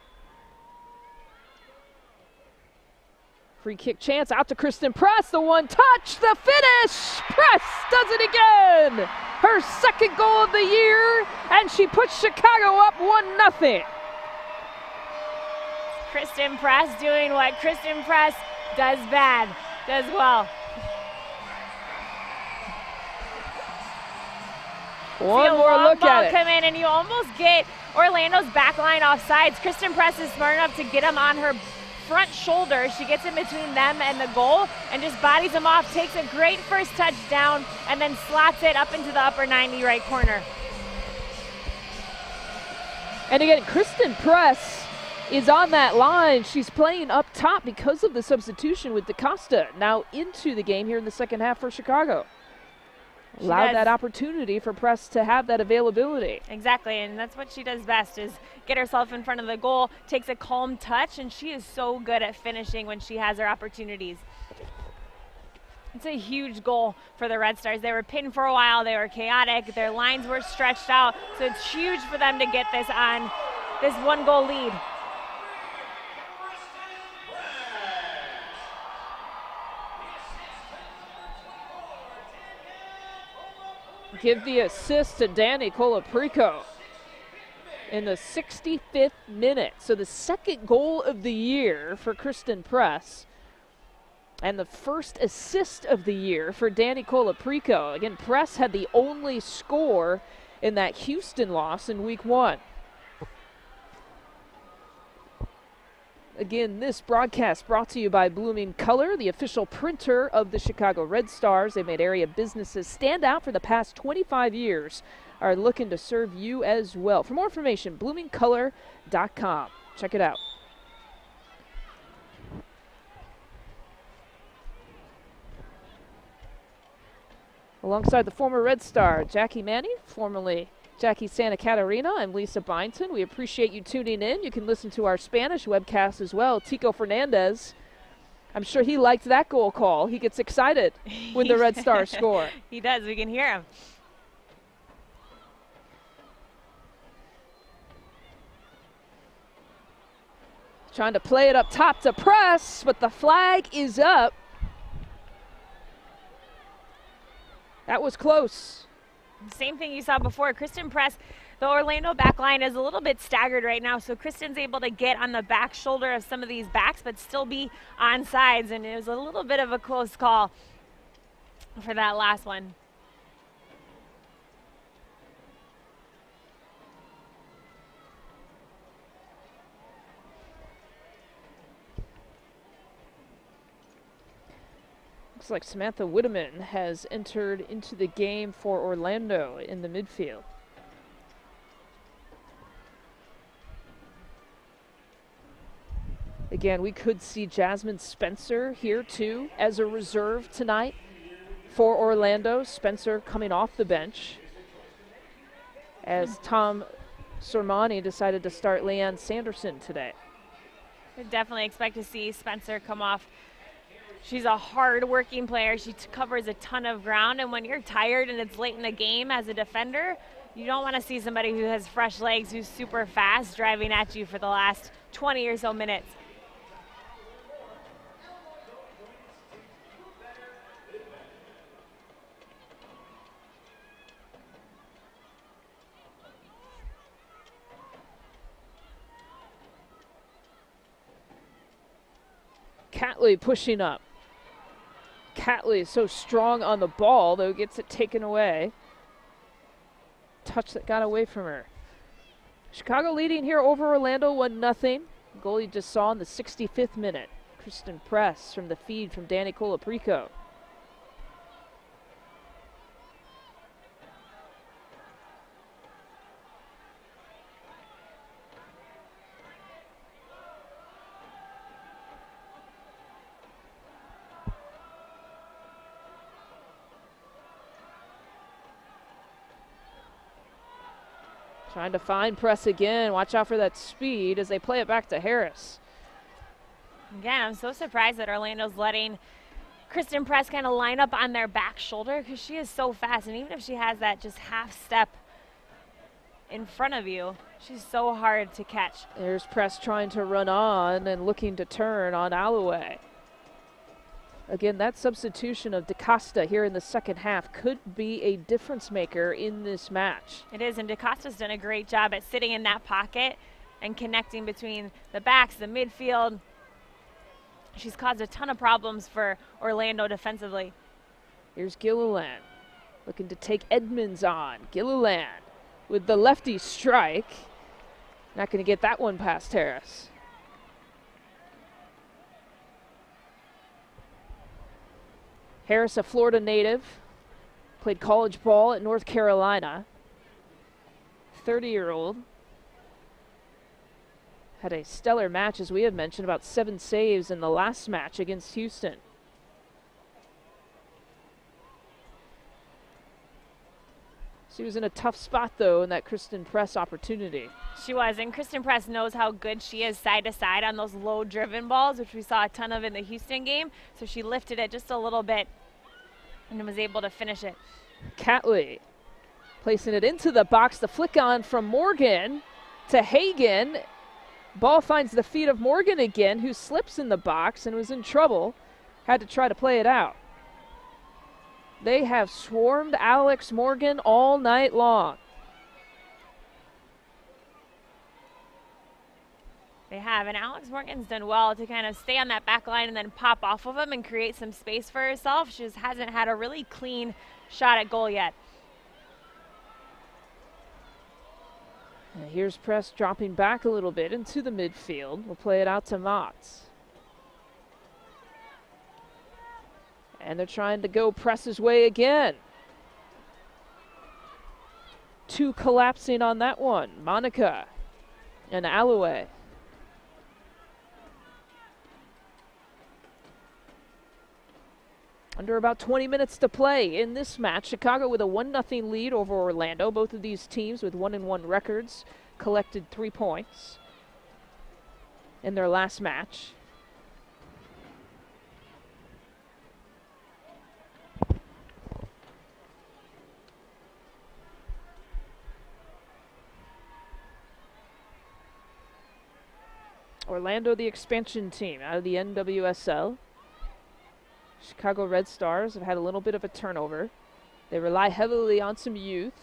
Free kick chance out to Kristen Press. The one touch, the finish. Press does it again. Her second goal of the year, and she puts Chicago up one nothing. Kristen Press doing what Kristen Press does bad, does well. One more look at it. Come in, and you almost get Orlando's back line off sides. Kristen Press is smart enough to get him on her front shoulder. She gets in between them and the goal and just bodies him off, takes a great first touch down, and then slots it up into the upper ninety right corner. And again, Kristen Press is on that line. She's playing up top because of the substitution with DaCosta now into the game here in the second half for Chicago. Allowed that opportunity for Press to have that availability. Exactly, and that's what she does best, is get herself in front of the goal, takes a calm touch, and she is so good at finishing when she has her opportunities. It's a huge goal for the Red Stars. They were pinned for a while, they were chaotic, their lines were stretched out, so it's huge for them to get this on this one goal lead. Give the assist to Danny Colaprico in the sixty-fifth minute. So the second goal of the year for Kristen Press, and the first assist of the year for Danny Colaprico. Again, Press had the only score in that Houston loss in week one. Again, this broadcast brought to you by Blooming Color, the official printer of the Chicago Red Stars. They've made area businesses stand out for the past twenty-five years, are looking to serve you as well. For more information, blooming color dot com. Check it out. Alongside the former Red Star, Jackie Manny, formerly Jackie Santa Catarina. I'm Lisa Byington. We appreciate you tuning in. You can listen to our Spanish webcast as well. Tico Fernandez, I'm sure he liked that goal call. He gets excited when the Red Stars score. He does. We can hear him. Trying to play it up top to Press, but the flag is up. That was close. Same thing you saw before. Kristen Press, the Orlando back line is a little bit staggered right now, so Kristen's able to get on the back shoulder of some of these backs but still be on sides, and it was a little bit of a close call for that last one. Looks like Samantha Whitteman has entered into the game for Orlando in the midfield. Again, we could see Jasmine Spencer here too as a reserve tonight for Orlando. Spencer coming off the bench as Tom Sormani decided to start Leanne Sanderson today. I definitely expect to see Spencer come off. She's a hard-working player. She t covers a ton of ground, and when you're tired and it's late in the game as a defender, you don't want to see somebody who has fresh legs, who's super fast, driving at you for the last twenty or so minutes. Catley pushing up. Catley is so strong on the ball, though gets it taken away. Touch that got away from her. Chicago leading here over Orlando one nothing. Goal you just saw in the sixty-fifth minute. Kristen Press from the feed from Danny Colaprico. Trying to find Press again. Watch out for that speed as they play it back to Harris. Again, I'm so surprised that Orlando's letting Kristen Press kind of line up on their back shoulder because she is so fast. And even if she has that just half step in front of you, she's so hard to catch. There's Press trying to run on and looking to turn on Alloway. Again, that substitution of DaCosta here in the second half could be a difference maker in this match. It is, and DaCosta's done a great job at sitting in that pocket and connecting between the backs, the midfield. She's caused a ton of problems for Orlando defensively. Here's Gilliland looking to take Edmonds on. Gilliland with the lefty strike. Not going to get that one past Harris. Harris, a Florida native, played college ball at North Carolina. thirty-year-old. Had a stellar match, as we had mentioned, about seven saves in the last match against Houston. She was in a tough spot, though, in that Kristen Press opportunity. She was, and Kristen Press knows how good she is side to side on those low-driven balls, which we saw a ton of in the Houston game. So she lifted it just a little bit and was able to finish it. Catley placing it into the box. The flick on from Morgan to Hagan. Ball finds the feet of Morgan again, who slips in the box and was in trouble. Had to try to play it out. They have swarmed Alex Morgan all night long. They have, and Alex Morgan's done well to kind of stay on that back line and then pop off of him and create some space for herself. She just hasn't had a really clean shot at goal yet. And here's Press dropping back a little bit into the midfield. We'll play it out to Motts. And they're trying to go Press's way again. Two collapsing on that one. Monica and Alloway. Under about twenty minutes to play in this match. Chicago with a one nothing lead over Orlando. Both of these teams with one and one records collected three points in their last match. Orlando, the expansion team out of the N W S L. Chicago Red Stars have had a little bit of a turnover. They rely heavily on some youth.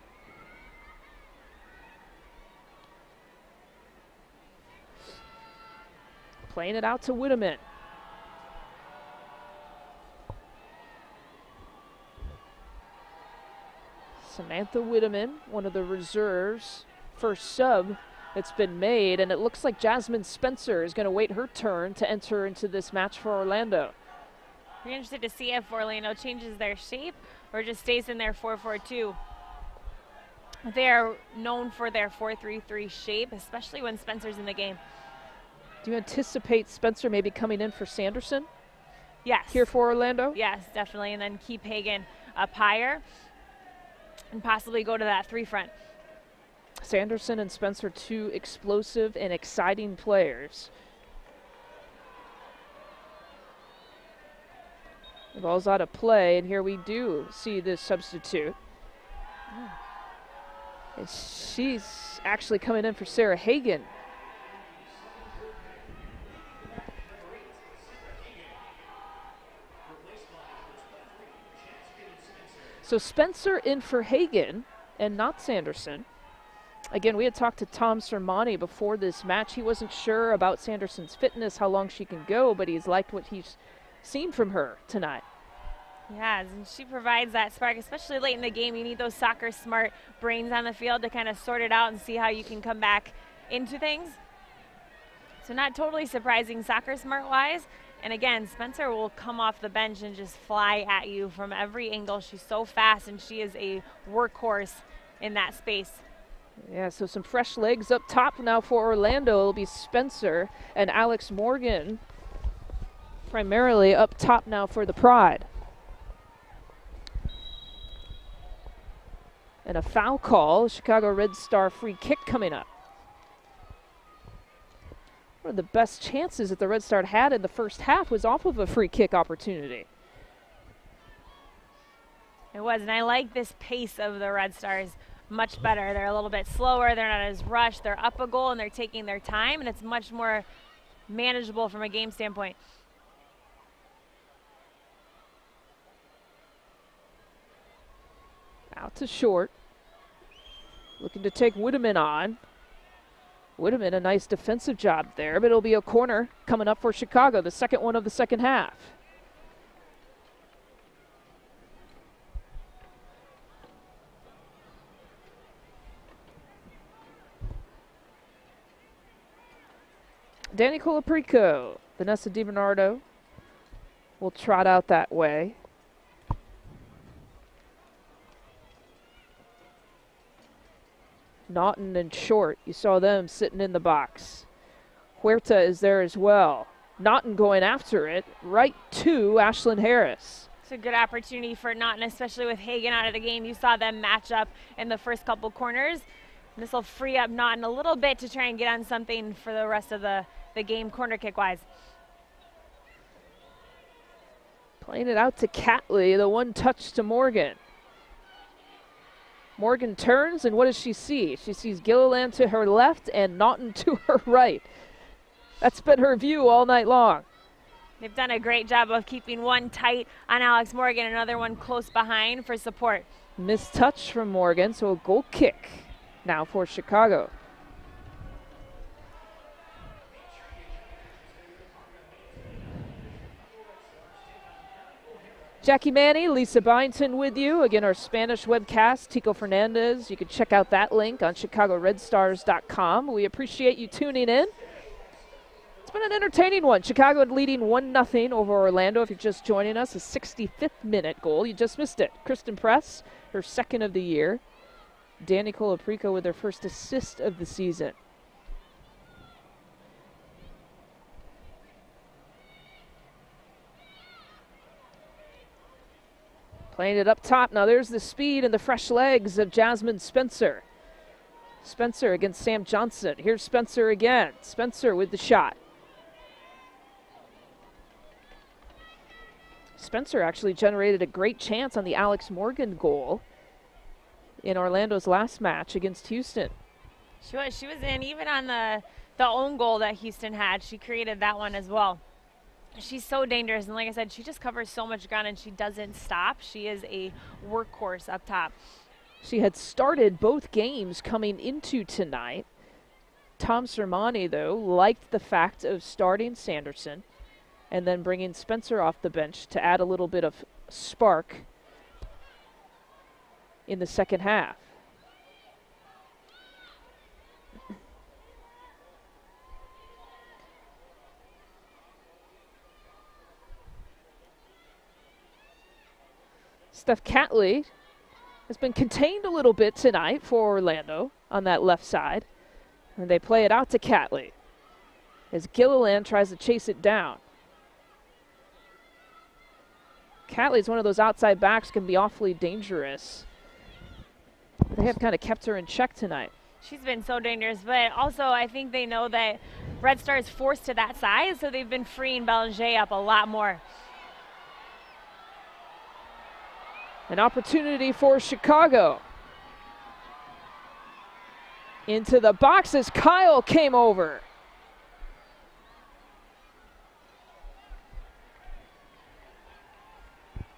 Playing it out to Whitteman. Samantha Whitteman, one of the reserves, first sub that's been made, and it looks like Jasmine Spencer is going to wait her turn to enter into this match for Orlando. We're interested to see if Orlando changes their shape or just stays in their four four two. They are known for their four three three shape, especially when Spencer's in the game. Do you anticipate Spencer maybe coming in for Sanderson? Yes. Here for Orlando? Yes, definitely, and then keep Hagan up higher and possibly go to that three front. Sanderson and Spencer, two explosive and exciting players. The ball's out of play, and here we do see this substitute. Oh. And she's actually coming in for Sarah Hagan. So Spencer in for Hagan and not Sanderson. Again, we had talked to Tom Sermani before this match. He wasn't sure about Sanderson's fitness, how long she can go, but he's liked what he's seen from her tonight. Yes, and she provides that spark, especially late in the game. You need those soccer smart brains on the field to kind of sort it out and see how you can come back into things. So not totally surprising soccer smart wise. And again, Spencer will come off the bench and just fly at you from every angle. She's so fast, and she is a workhorse in that space. Yeah, so some fresh legs up top now for Orlando. It'll be Spencer and Alex Morgan primarily up top now for the Pride. And a foul call, Chicago Red Star free kick coming up. One of the best chances that the Red Star had in the first half was off of a free kick opportunity. It was, and I like this pace of the Red Stars much better. They're a little bit slower, they're not as rushed, they're up a goal and they're taking their time, and it's much more manageable from a game standpoint. Out to short. Looking to take Woodeman on. Woodeman, a nice defensive job there, but it'll be a corner coming up for Chicago, the second one of the second half. Danny Colaprico, Vanessa DiBernardo will trot out that way. Naughton and Short, you saw them sitting in the box. Huerta is there as well. Naughton going after it, right to Ashlyn Harris. It's a good opportunity for Naughton, especially with Hagen out of the game. You saw them match up in the first couple corners. This will free up Naughton a little bit to try and get on something for the rest of the, the game corner kick-wise. Playing it out to Catley, the one touch to Morgan. Morgan turns, and what does she see? She sees Gilliland to her left and Naughton to her right. That's been her view all night long. They've done a great job of keeping one tight on Alex Morgan, another one close behind for support. Missed touch from Morgan, so a goal kick now for Chicago. Jackie Manny, Lisa Byington with you. Again, our Spanish webcast, Tico Fernandez. You can check out that link on Chicago Red Stars dot com. We appreciate you tuning in. It's been an entertaining one. Chicago leading one nothing over Orlando. If you're just joining us, a sixty-fifth minute goal. You just missed it. Kristen Press, her second of the year. Danny Colaprico with her first assist of the season. Playing it up top. Now there's the speed and the fresh legs of Jasmine Spencer. Spencer against Sam Johnson. Here's Spencer again. Spencer with the shot. Spencer actually generated a great chance on the Alex Morgan goal in Orlando's last match against Houston. She was, she was in, even on the, the own goal that Houston had, she created that one as well. She's so dangerous, and like I said, she just covers so much ground and she doesn't stop. She is a workhorse up top. She had started both games coming into tonight. Tom Sermani, though, liked the fact of starting Sanderson and then bringing Spencer off the bench to add a little bit of spark in the second half. Steph Catley has been contained a little bit tonight for Orlando on that left side. And they play it out to Catley as Gilliland tries to chase it down. Catley's one of those outside backs, can be awfully dangerous. They have kind of kept her in check tonight. She's been so dangerous, but also I think they know that Red Star is forced to that side, so they've been freeing Belanger up a lot more. An opportunity for Chicago. Into the box as Kyle came over.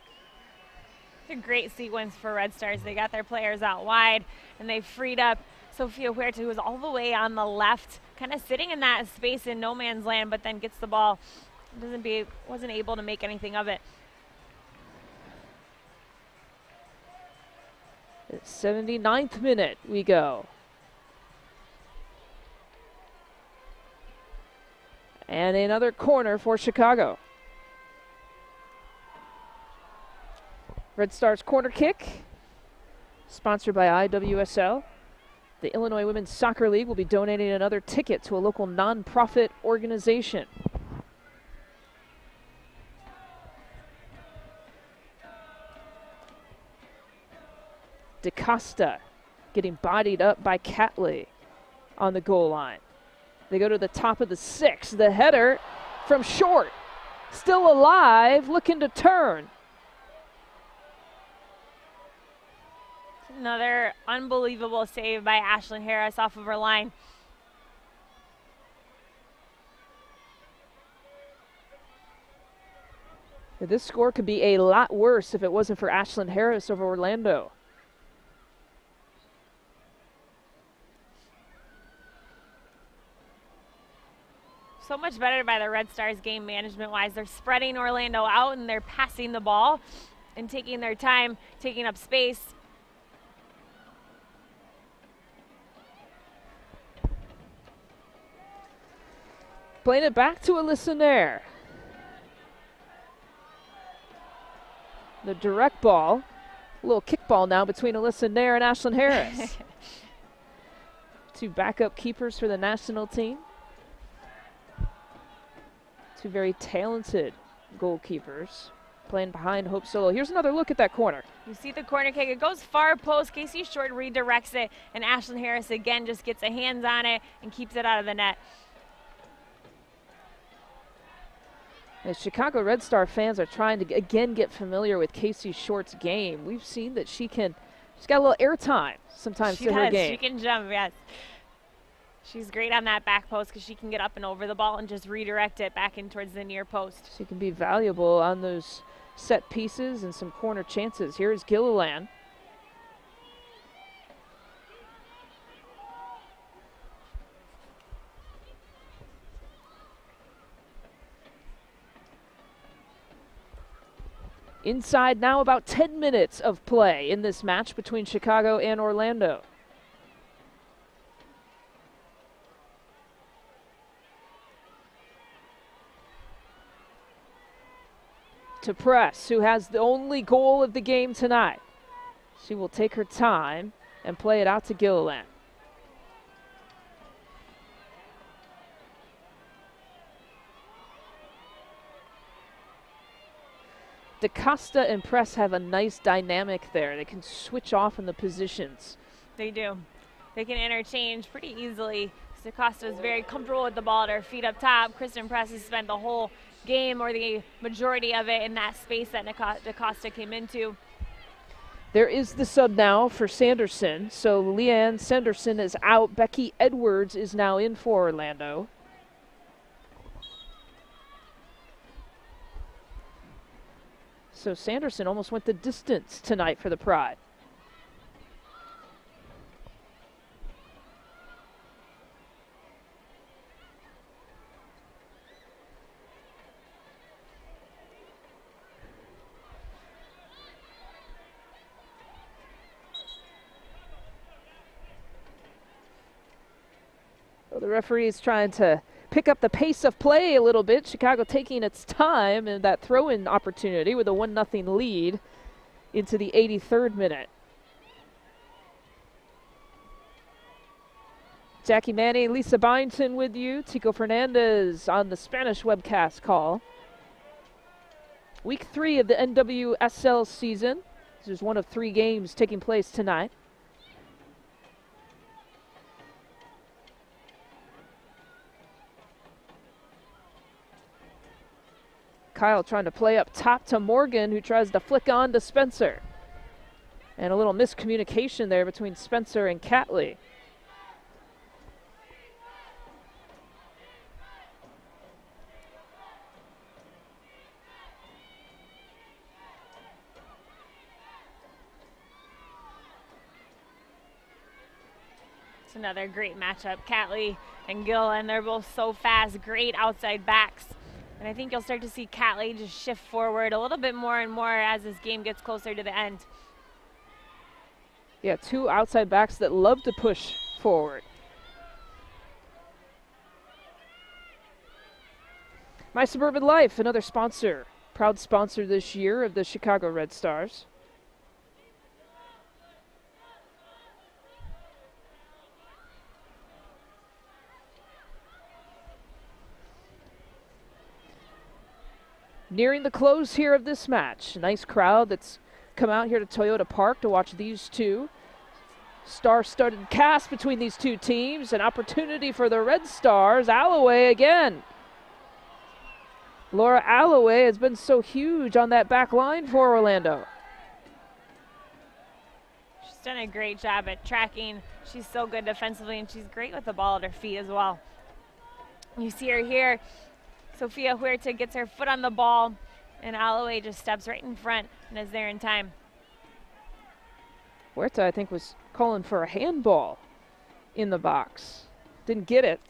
It's a great sequence for Red Stars. They got their players out wide, and they freed up Sophia Huerta, who was all the way on the left, kind of sitting in that space in no man's land, but then gets the ball. Doesn't be, wasn't able to make anything of it. seventy-ninth minute we go. And another corner for Chicago. Red Stars corner kick, sponsored by I W S L. The Illinois Women's Soccer League will be donating another ticket to a local nonprofit organization. DeCosta getting bodied up by Catley on the goal line. They go to the top of the six. The header from short. Still alive, looking to turn. Another unbelievable save by Ashlyn Harris off of her line. This score could be a lot worse if it wasn't for Ashlyn Harris over Orlando. So much better by the Red Stars game management-wise. They're spreading Orlando out and they're passing the ball and taking their time, taking up space. Playing it back to Alyssa Nair. The direct ball. A little kickball now between Alyssa Nair and Ashlyn Harris. Two backup keepers for the national team. Two very talented goalkeepers playing behind Hope Solo. Here's another look at that corner. You see the corner kick. It goes far post. Casey Short redirects it, and Ashlyn Harris again just gets a hands on it and keeps it out of the net. The Chicago Red Star fans are trying to again get familiar with Casey Short's game. We've seen that she can, she's got a little airtime sometimes she to does. her game. She can jump, yes. She's great on that back post because she can get up and over the ball and just redirect it back in towards the near post. She can be valuable on those set pieces and some corner chances. Here is Gilliland. Inside now, about ten minutes of play in this match between Chicago and Orlando. To Press, who has the only goal of the game tonight. She will take her time and play it out to Gilliland. DeCosta and Press have a nice dynamic there. They can switch off in the positions. They do. They can interchange pretty easily. DeCosta is very comfortable with the ball at her feet up top. Kristen Press has spent the whole game or the majority of it in that space that DeCosta came into. There is the sub now for Sanderson. So Leanne Sanderson is out. Becky Edwards is now in for Orlando. So Sanderson almost went the distance tonight for the Pride. Well, the referee is trying to pick up the pace of play a little bit. Chicago taking its time in that throw-in opportunity with a one nothing lead into the eighty-third minute. Jackie Manning, Lisa Byington with you. Tico Fernandez on the Spanish webcast call. Week three of the N W S L season. This is one of three games taking place tonight. Kyle trying to play up top to Morgan, who tries to flick on to Spencer. And a little miscommunication there between Spencer and Catley. It's another great matchup. Catley and Gillen, they're both so fast, great outside backs. And I think you'll start to see Catley just shift forward a little bit more and more as this game gets closer to the end. Yeah, two outside backs that love to push forward. My Suburban Life, another sponsor, proud sponsor this year of the Chicago Red Stars. Nearing the close here of this match. Nice crowd that's come out here to Toyota Park to watch these two. Star-studded cast between these two teams. An opportunity for the Red Stars. Alloway again. Laura Alloway has been so huge on that back line for Orlando. She's done a great job at tracking. She's so good defensively, and she's great with the ball at her feet as well. You see her here. Sofia Huerta gets her foot on the ball, and Alloway just steps right in front and is there in time. Huerta, I think, was calling for a handball in the box. Didn't get it.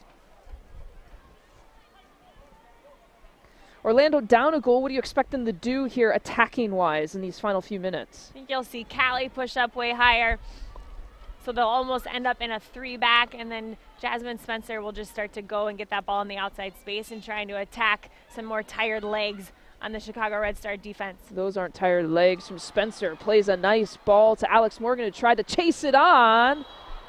Orlando down a goal. What do you expect them to do here attacking-wise in these final few minutes? I think you'll see Catley push up way higher. So they'll almost end up in a three back, and then Jasmine Spencer will just start to go and get that ball in the outside space and trying to attack some more tired legs on the Chicago Red Star defense. Those aren't tired legs from Spencer. Plays a nice ball to Alex Morgan, who tried to chase it on.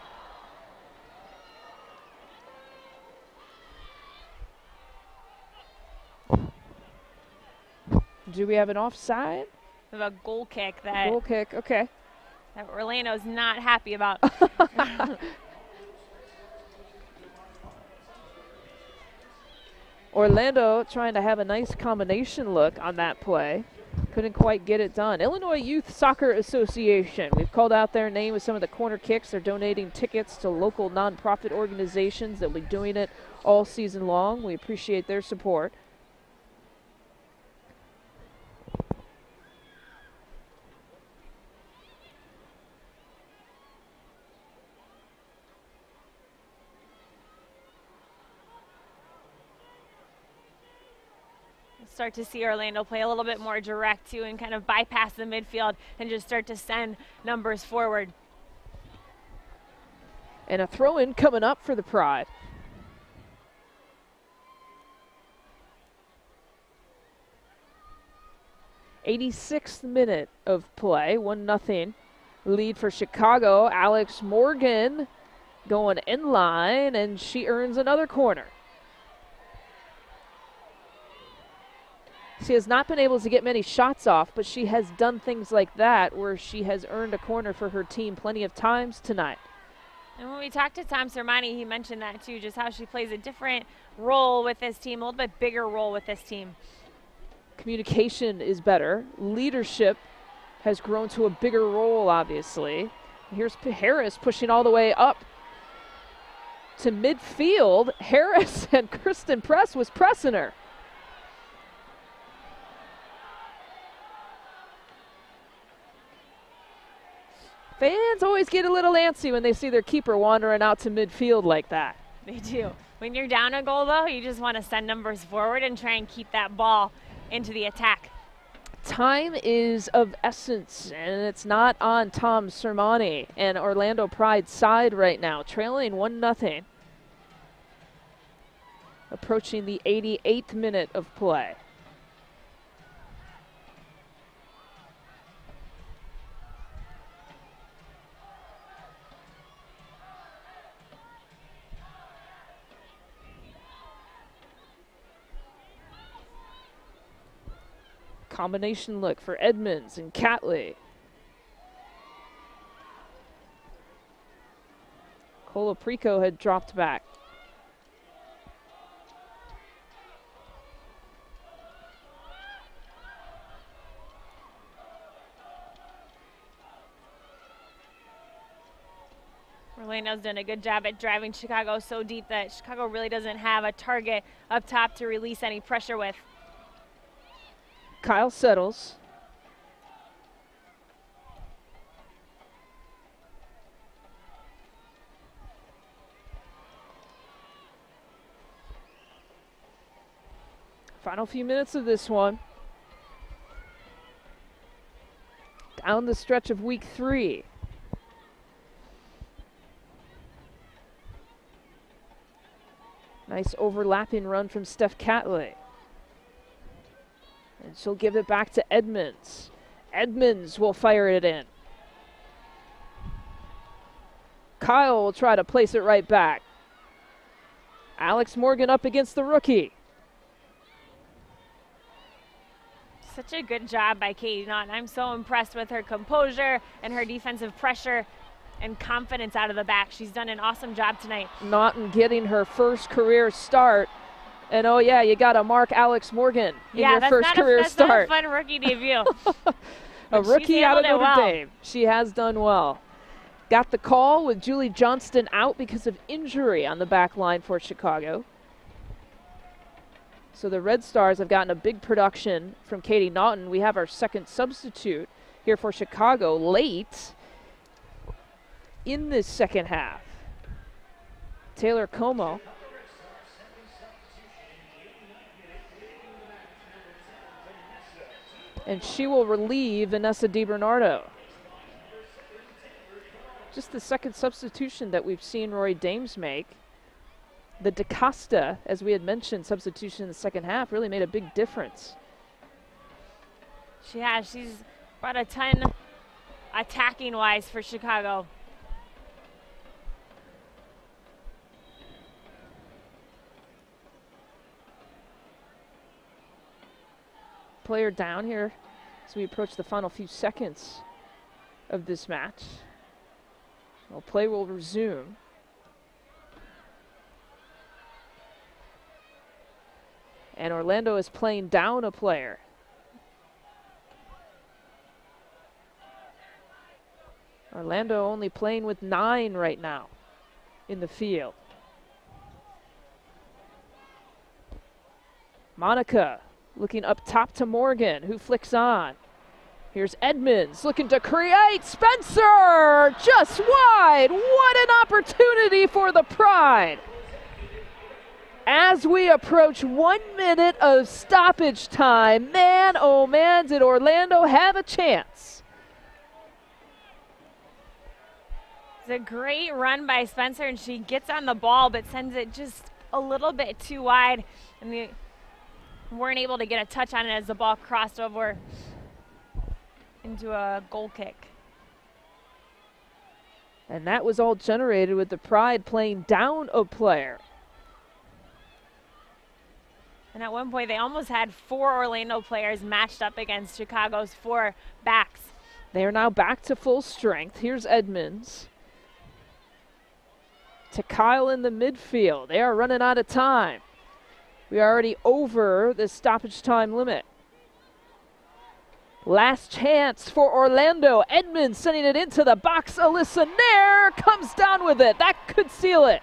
Do we have an offside? We have a goal kick that, goal kick, okay. that Orlando's not happy about. Orlando trying to have a nice combination look on that play. Couldn't quite get it done. Illinois Youth Soccer Association. We've called out their name with some of the corner kicks. They're donating tickets to local nonprofit organizations that will be doing it all season long. We appreciate their support. Start to see Orlando play a little bit more direct too and kind of bypass the midfield and just start to send numbers forward. And a throw-in coming up for the Pride. eighty-sixth minute of play, one nothing lead for Chicago. Alex Morgan going in line, and she earns another corner. She has not been able to get many shots off, but she has done things like that where she has earned a corner for her team plenty of times tonight. And when we talked to Tom Sermani, he mentioned that too, just how she plays a different role with this team, a little bit bigger role with this team. Communication is better. Leadership has grown to a bigger role, obviously. Here's P Harris pushing all the way up to midfield. Harris and Kristen Press was pressing her. Fans always get a little antsy when they see their keeper wandering out to midfield like that. They do. When you're down a goal, though, you just want to send numbers forward and try and keep that ball into the attack. Time is of essence, and it's not on Tom Sermani and Orlando Pride's side right now, trailing one nothing. Approaching the eighty-eighth minute of play. Combination look for Edmonds and Catley. Colaprico had dropped back. Orlando's done a good job at driving Chicago so deep that Chicago really doesn't have a target up top to release any pressure with. Kyle settles. Final few minutes of this one. Down the stretch of week three. Nice overlapping run from Steph Catley. And she'll give it back to Edmonds. Edmonds will fire it in. Kyle will try to place it right back. Alex Morgan up against the rookie. Such a good job by Katie Naughton. I'm so impressed with her composure and her defensive pressure and confidence out of the back. She's done an awesome job tonight. Naughton getting her first career start. And oh yeah, you got to mark Alex Morgan in yeah, your that's first not career a, that's start. Not a fun rookie debut. A rookie out of Notre well. Dame. She has done well. Got the call with Julie Johnston out because of injury on the back line for Chicago. So the Red Stars have gotten a big production from Katie Naughton. We have our second substitute here for Chicago late in this second half. Taylor Como. And she will relieve Vanessa DiBernardo. Just the second substitution that we've seen Rory Dames make. The DaCosta, as we had mentioned, substitution in the second half really made a big difference. She has. She's brought a ton attacking-wise for Chicago. Player down here as we approach the final few seconds of this match. Well, play will resume. And Orlando is playing down a player. Orlando only playing with nine right now in the field. Monica looking up top to Morgan, who flicks on. Here's Edmonds looking to create. Spencer just wide. What an opportunity for the Pride. As we approach one minute of stoppage time, man, oh man, did Orlando have a chance. It's a great run by Spencer, and she gets on the ball but sends it just a little bit too wide, and we weren't able to get a touch on it as the ball crossed over into a goal kick. And that was all generated with the Pride playing down a player. And at one point, they almost had four Orlando players matched up against Chicago's four backs. They are now back to full strength. Here's Edmonds. To Kyle in the midfield. They are running out of time. We are already over the stoppage time limit. Last chance for Orlando. Edmonds sending it into the box. Alyssa Nair comes down with it. That could seal it.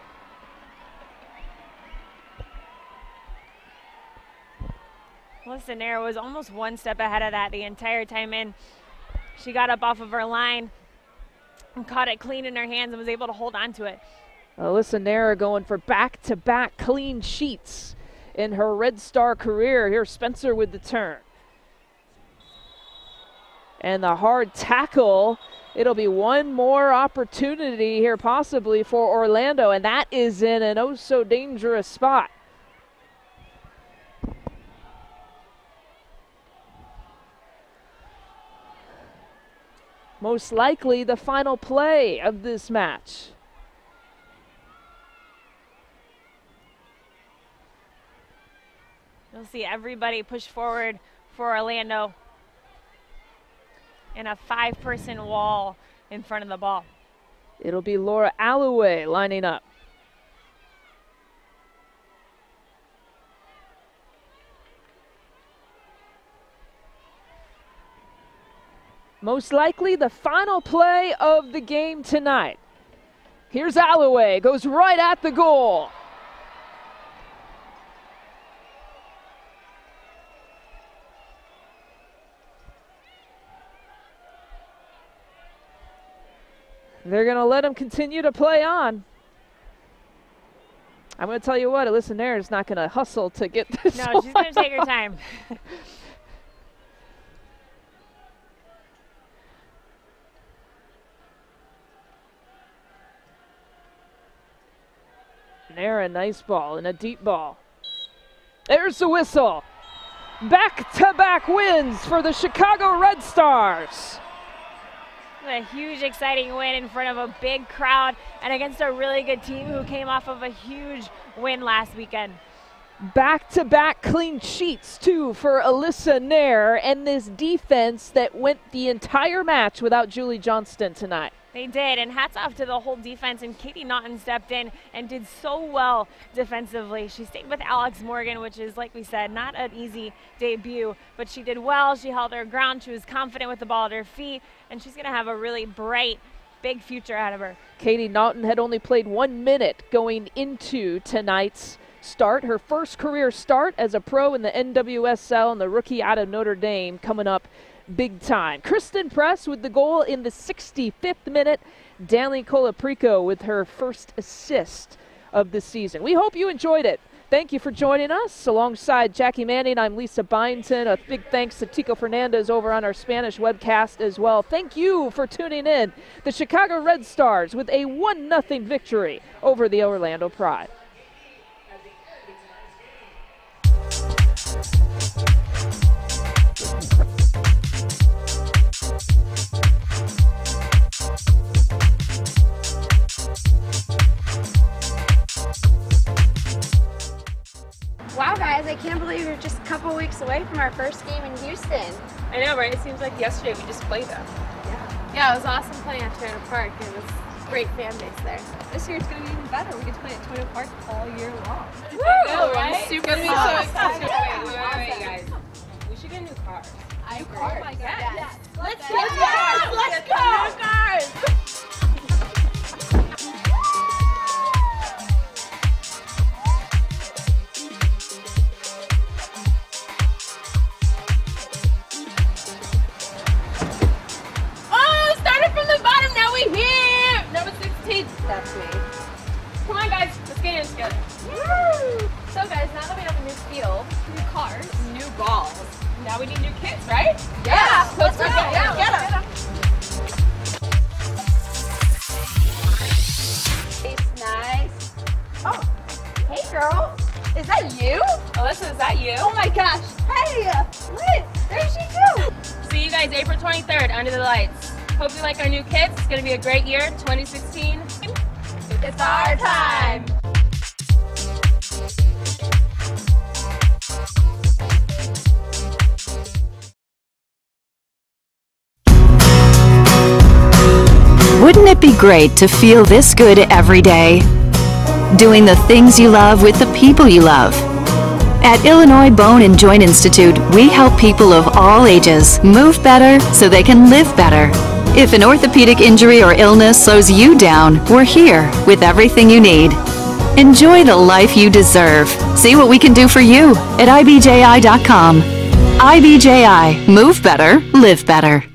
Alyssa Nair was almost one step ahead of that the entire time in. She got up off of her line and caught it clean in her hands and was able to hold on to it. Alyssa Nair going for back-to-back clean sheets in her Red Star career. Here's Spencer with the turn. And the hard tackle. It'll be one more opportunity here possibly for Orlando, and that is in an oh-so-dangerous spot. Most likely the final play of this match. You'll see everybody push forward for Orlando in a five-person wall in front of the ball. It'll be Laura Alloway lining up. Most likely the final play of the game tonight. Here's Alloway, goes right at the goal. They're going to let him continue to play on. I'm going to tell you what, Alyssa Nair is not going to hustle to get this. No, she's going to take her time. Nair, a nice ball and a deep ball. There's the whistle. Back-to-back wins for the Chicago Red Stars. A huge, exciting win in front of a big crowd and against a really good team who came off of a huge win last weekend. Back-to-back clean sheets, too, for Alyssa Nair, and this defense that went the entire match without Julie Johnston tonight. They did, and hats off to the whole defense, and Katie Naughton stepped in and did so well defensively. She stayed with Alex Morgan, which is, like we said, not an easy debut, but she did well. She held her ground. She was confident with the ball at her feet, and she's going to have a really bright, big future ahead of her. Katie Naughton had only played one minute going into tonight's start. Her first career start as a pro in the N W S L, and the rookie out of Notre Dame coming up big time. Kristen Press with the goal in the sixty-fifth minute. Danley Colaprico with her first assist of the season. We hope you enjoyed it. Thank you for joining us. Alongside Jackie Manning, I'm Lisa Byington. A big thanks to Tico Fernandez over on our Spanish webcast as well. Thank you for tuning in. The Chicago Red Stars with a one nothing victory over the Orlando Pride. Wow, guys, I can't believe we're just a couple weeks away from our first game in Houston. I know, right? It seems like yesterday we just played them. Yeah, yeah, it was awesome playing at Toyota Park. It was a great fan base there. This year it's going to be even better. We get to play at Toyota Park all year long. Woo! Know, right? I'm super so excited. Wait, wait, wait, wait, guys. We should get new cars. I agree. Oh my God. Yes. Yes. Let's go! Let's, Let's go! New cars! That's me. Come on, guys. Let's get in together. Woo! So, guys, now that we have a new field, New cars. New balls. Now we need new kits, right? yeah, Yeah. let's go. Let's go. Yeah, get them. It's nice. Oh, hey, girl. Is that you? Alyssa, is that you? Oh my gosh. Hey, Liz. There she too. See you guys April twenty-third under the lights. Hope you like our new kits. It's going to be a great year, twenty sixteen. It's our time. Wouldn't it be great to feel this good every day? Doing the things you love with the people you love. At Illinois Bone and Joint Institute, we help people of all ages move better so they can live better. If an orthopedic injury or illness slows you down, we're here with everything you need. Enjoy the life you deserve. See what we can do for you at I B J I dot com. I B J I. Move better, live better.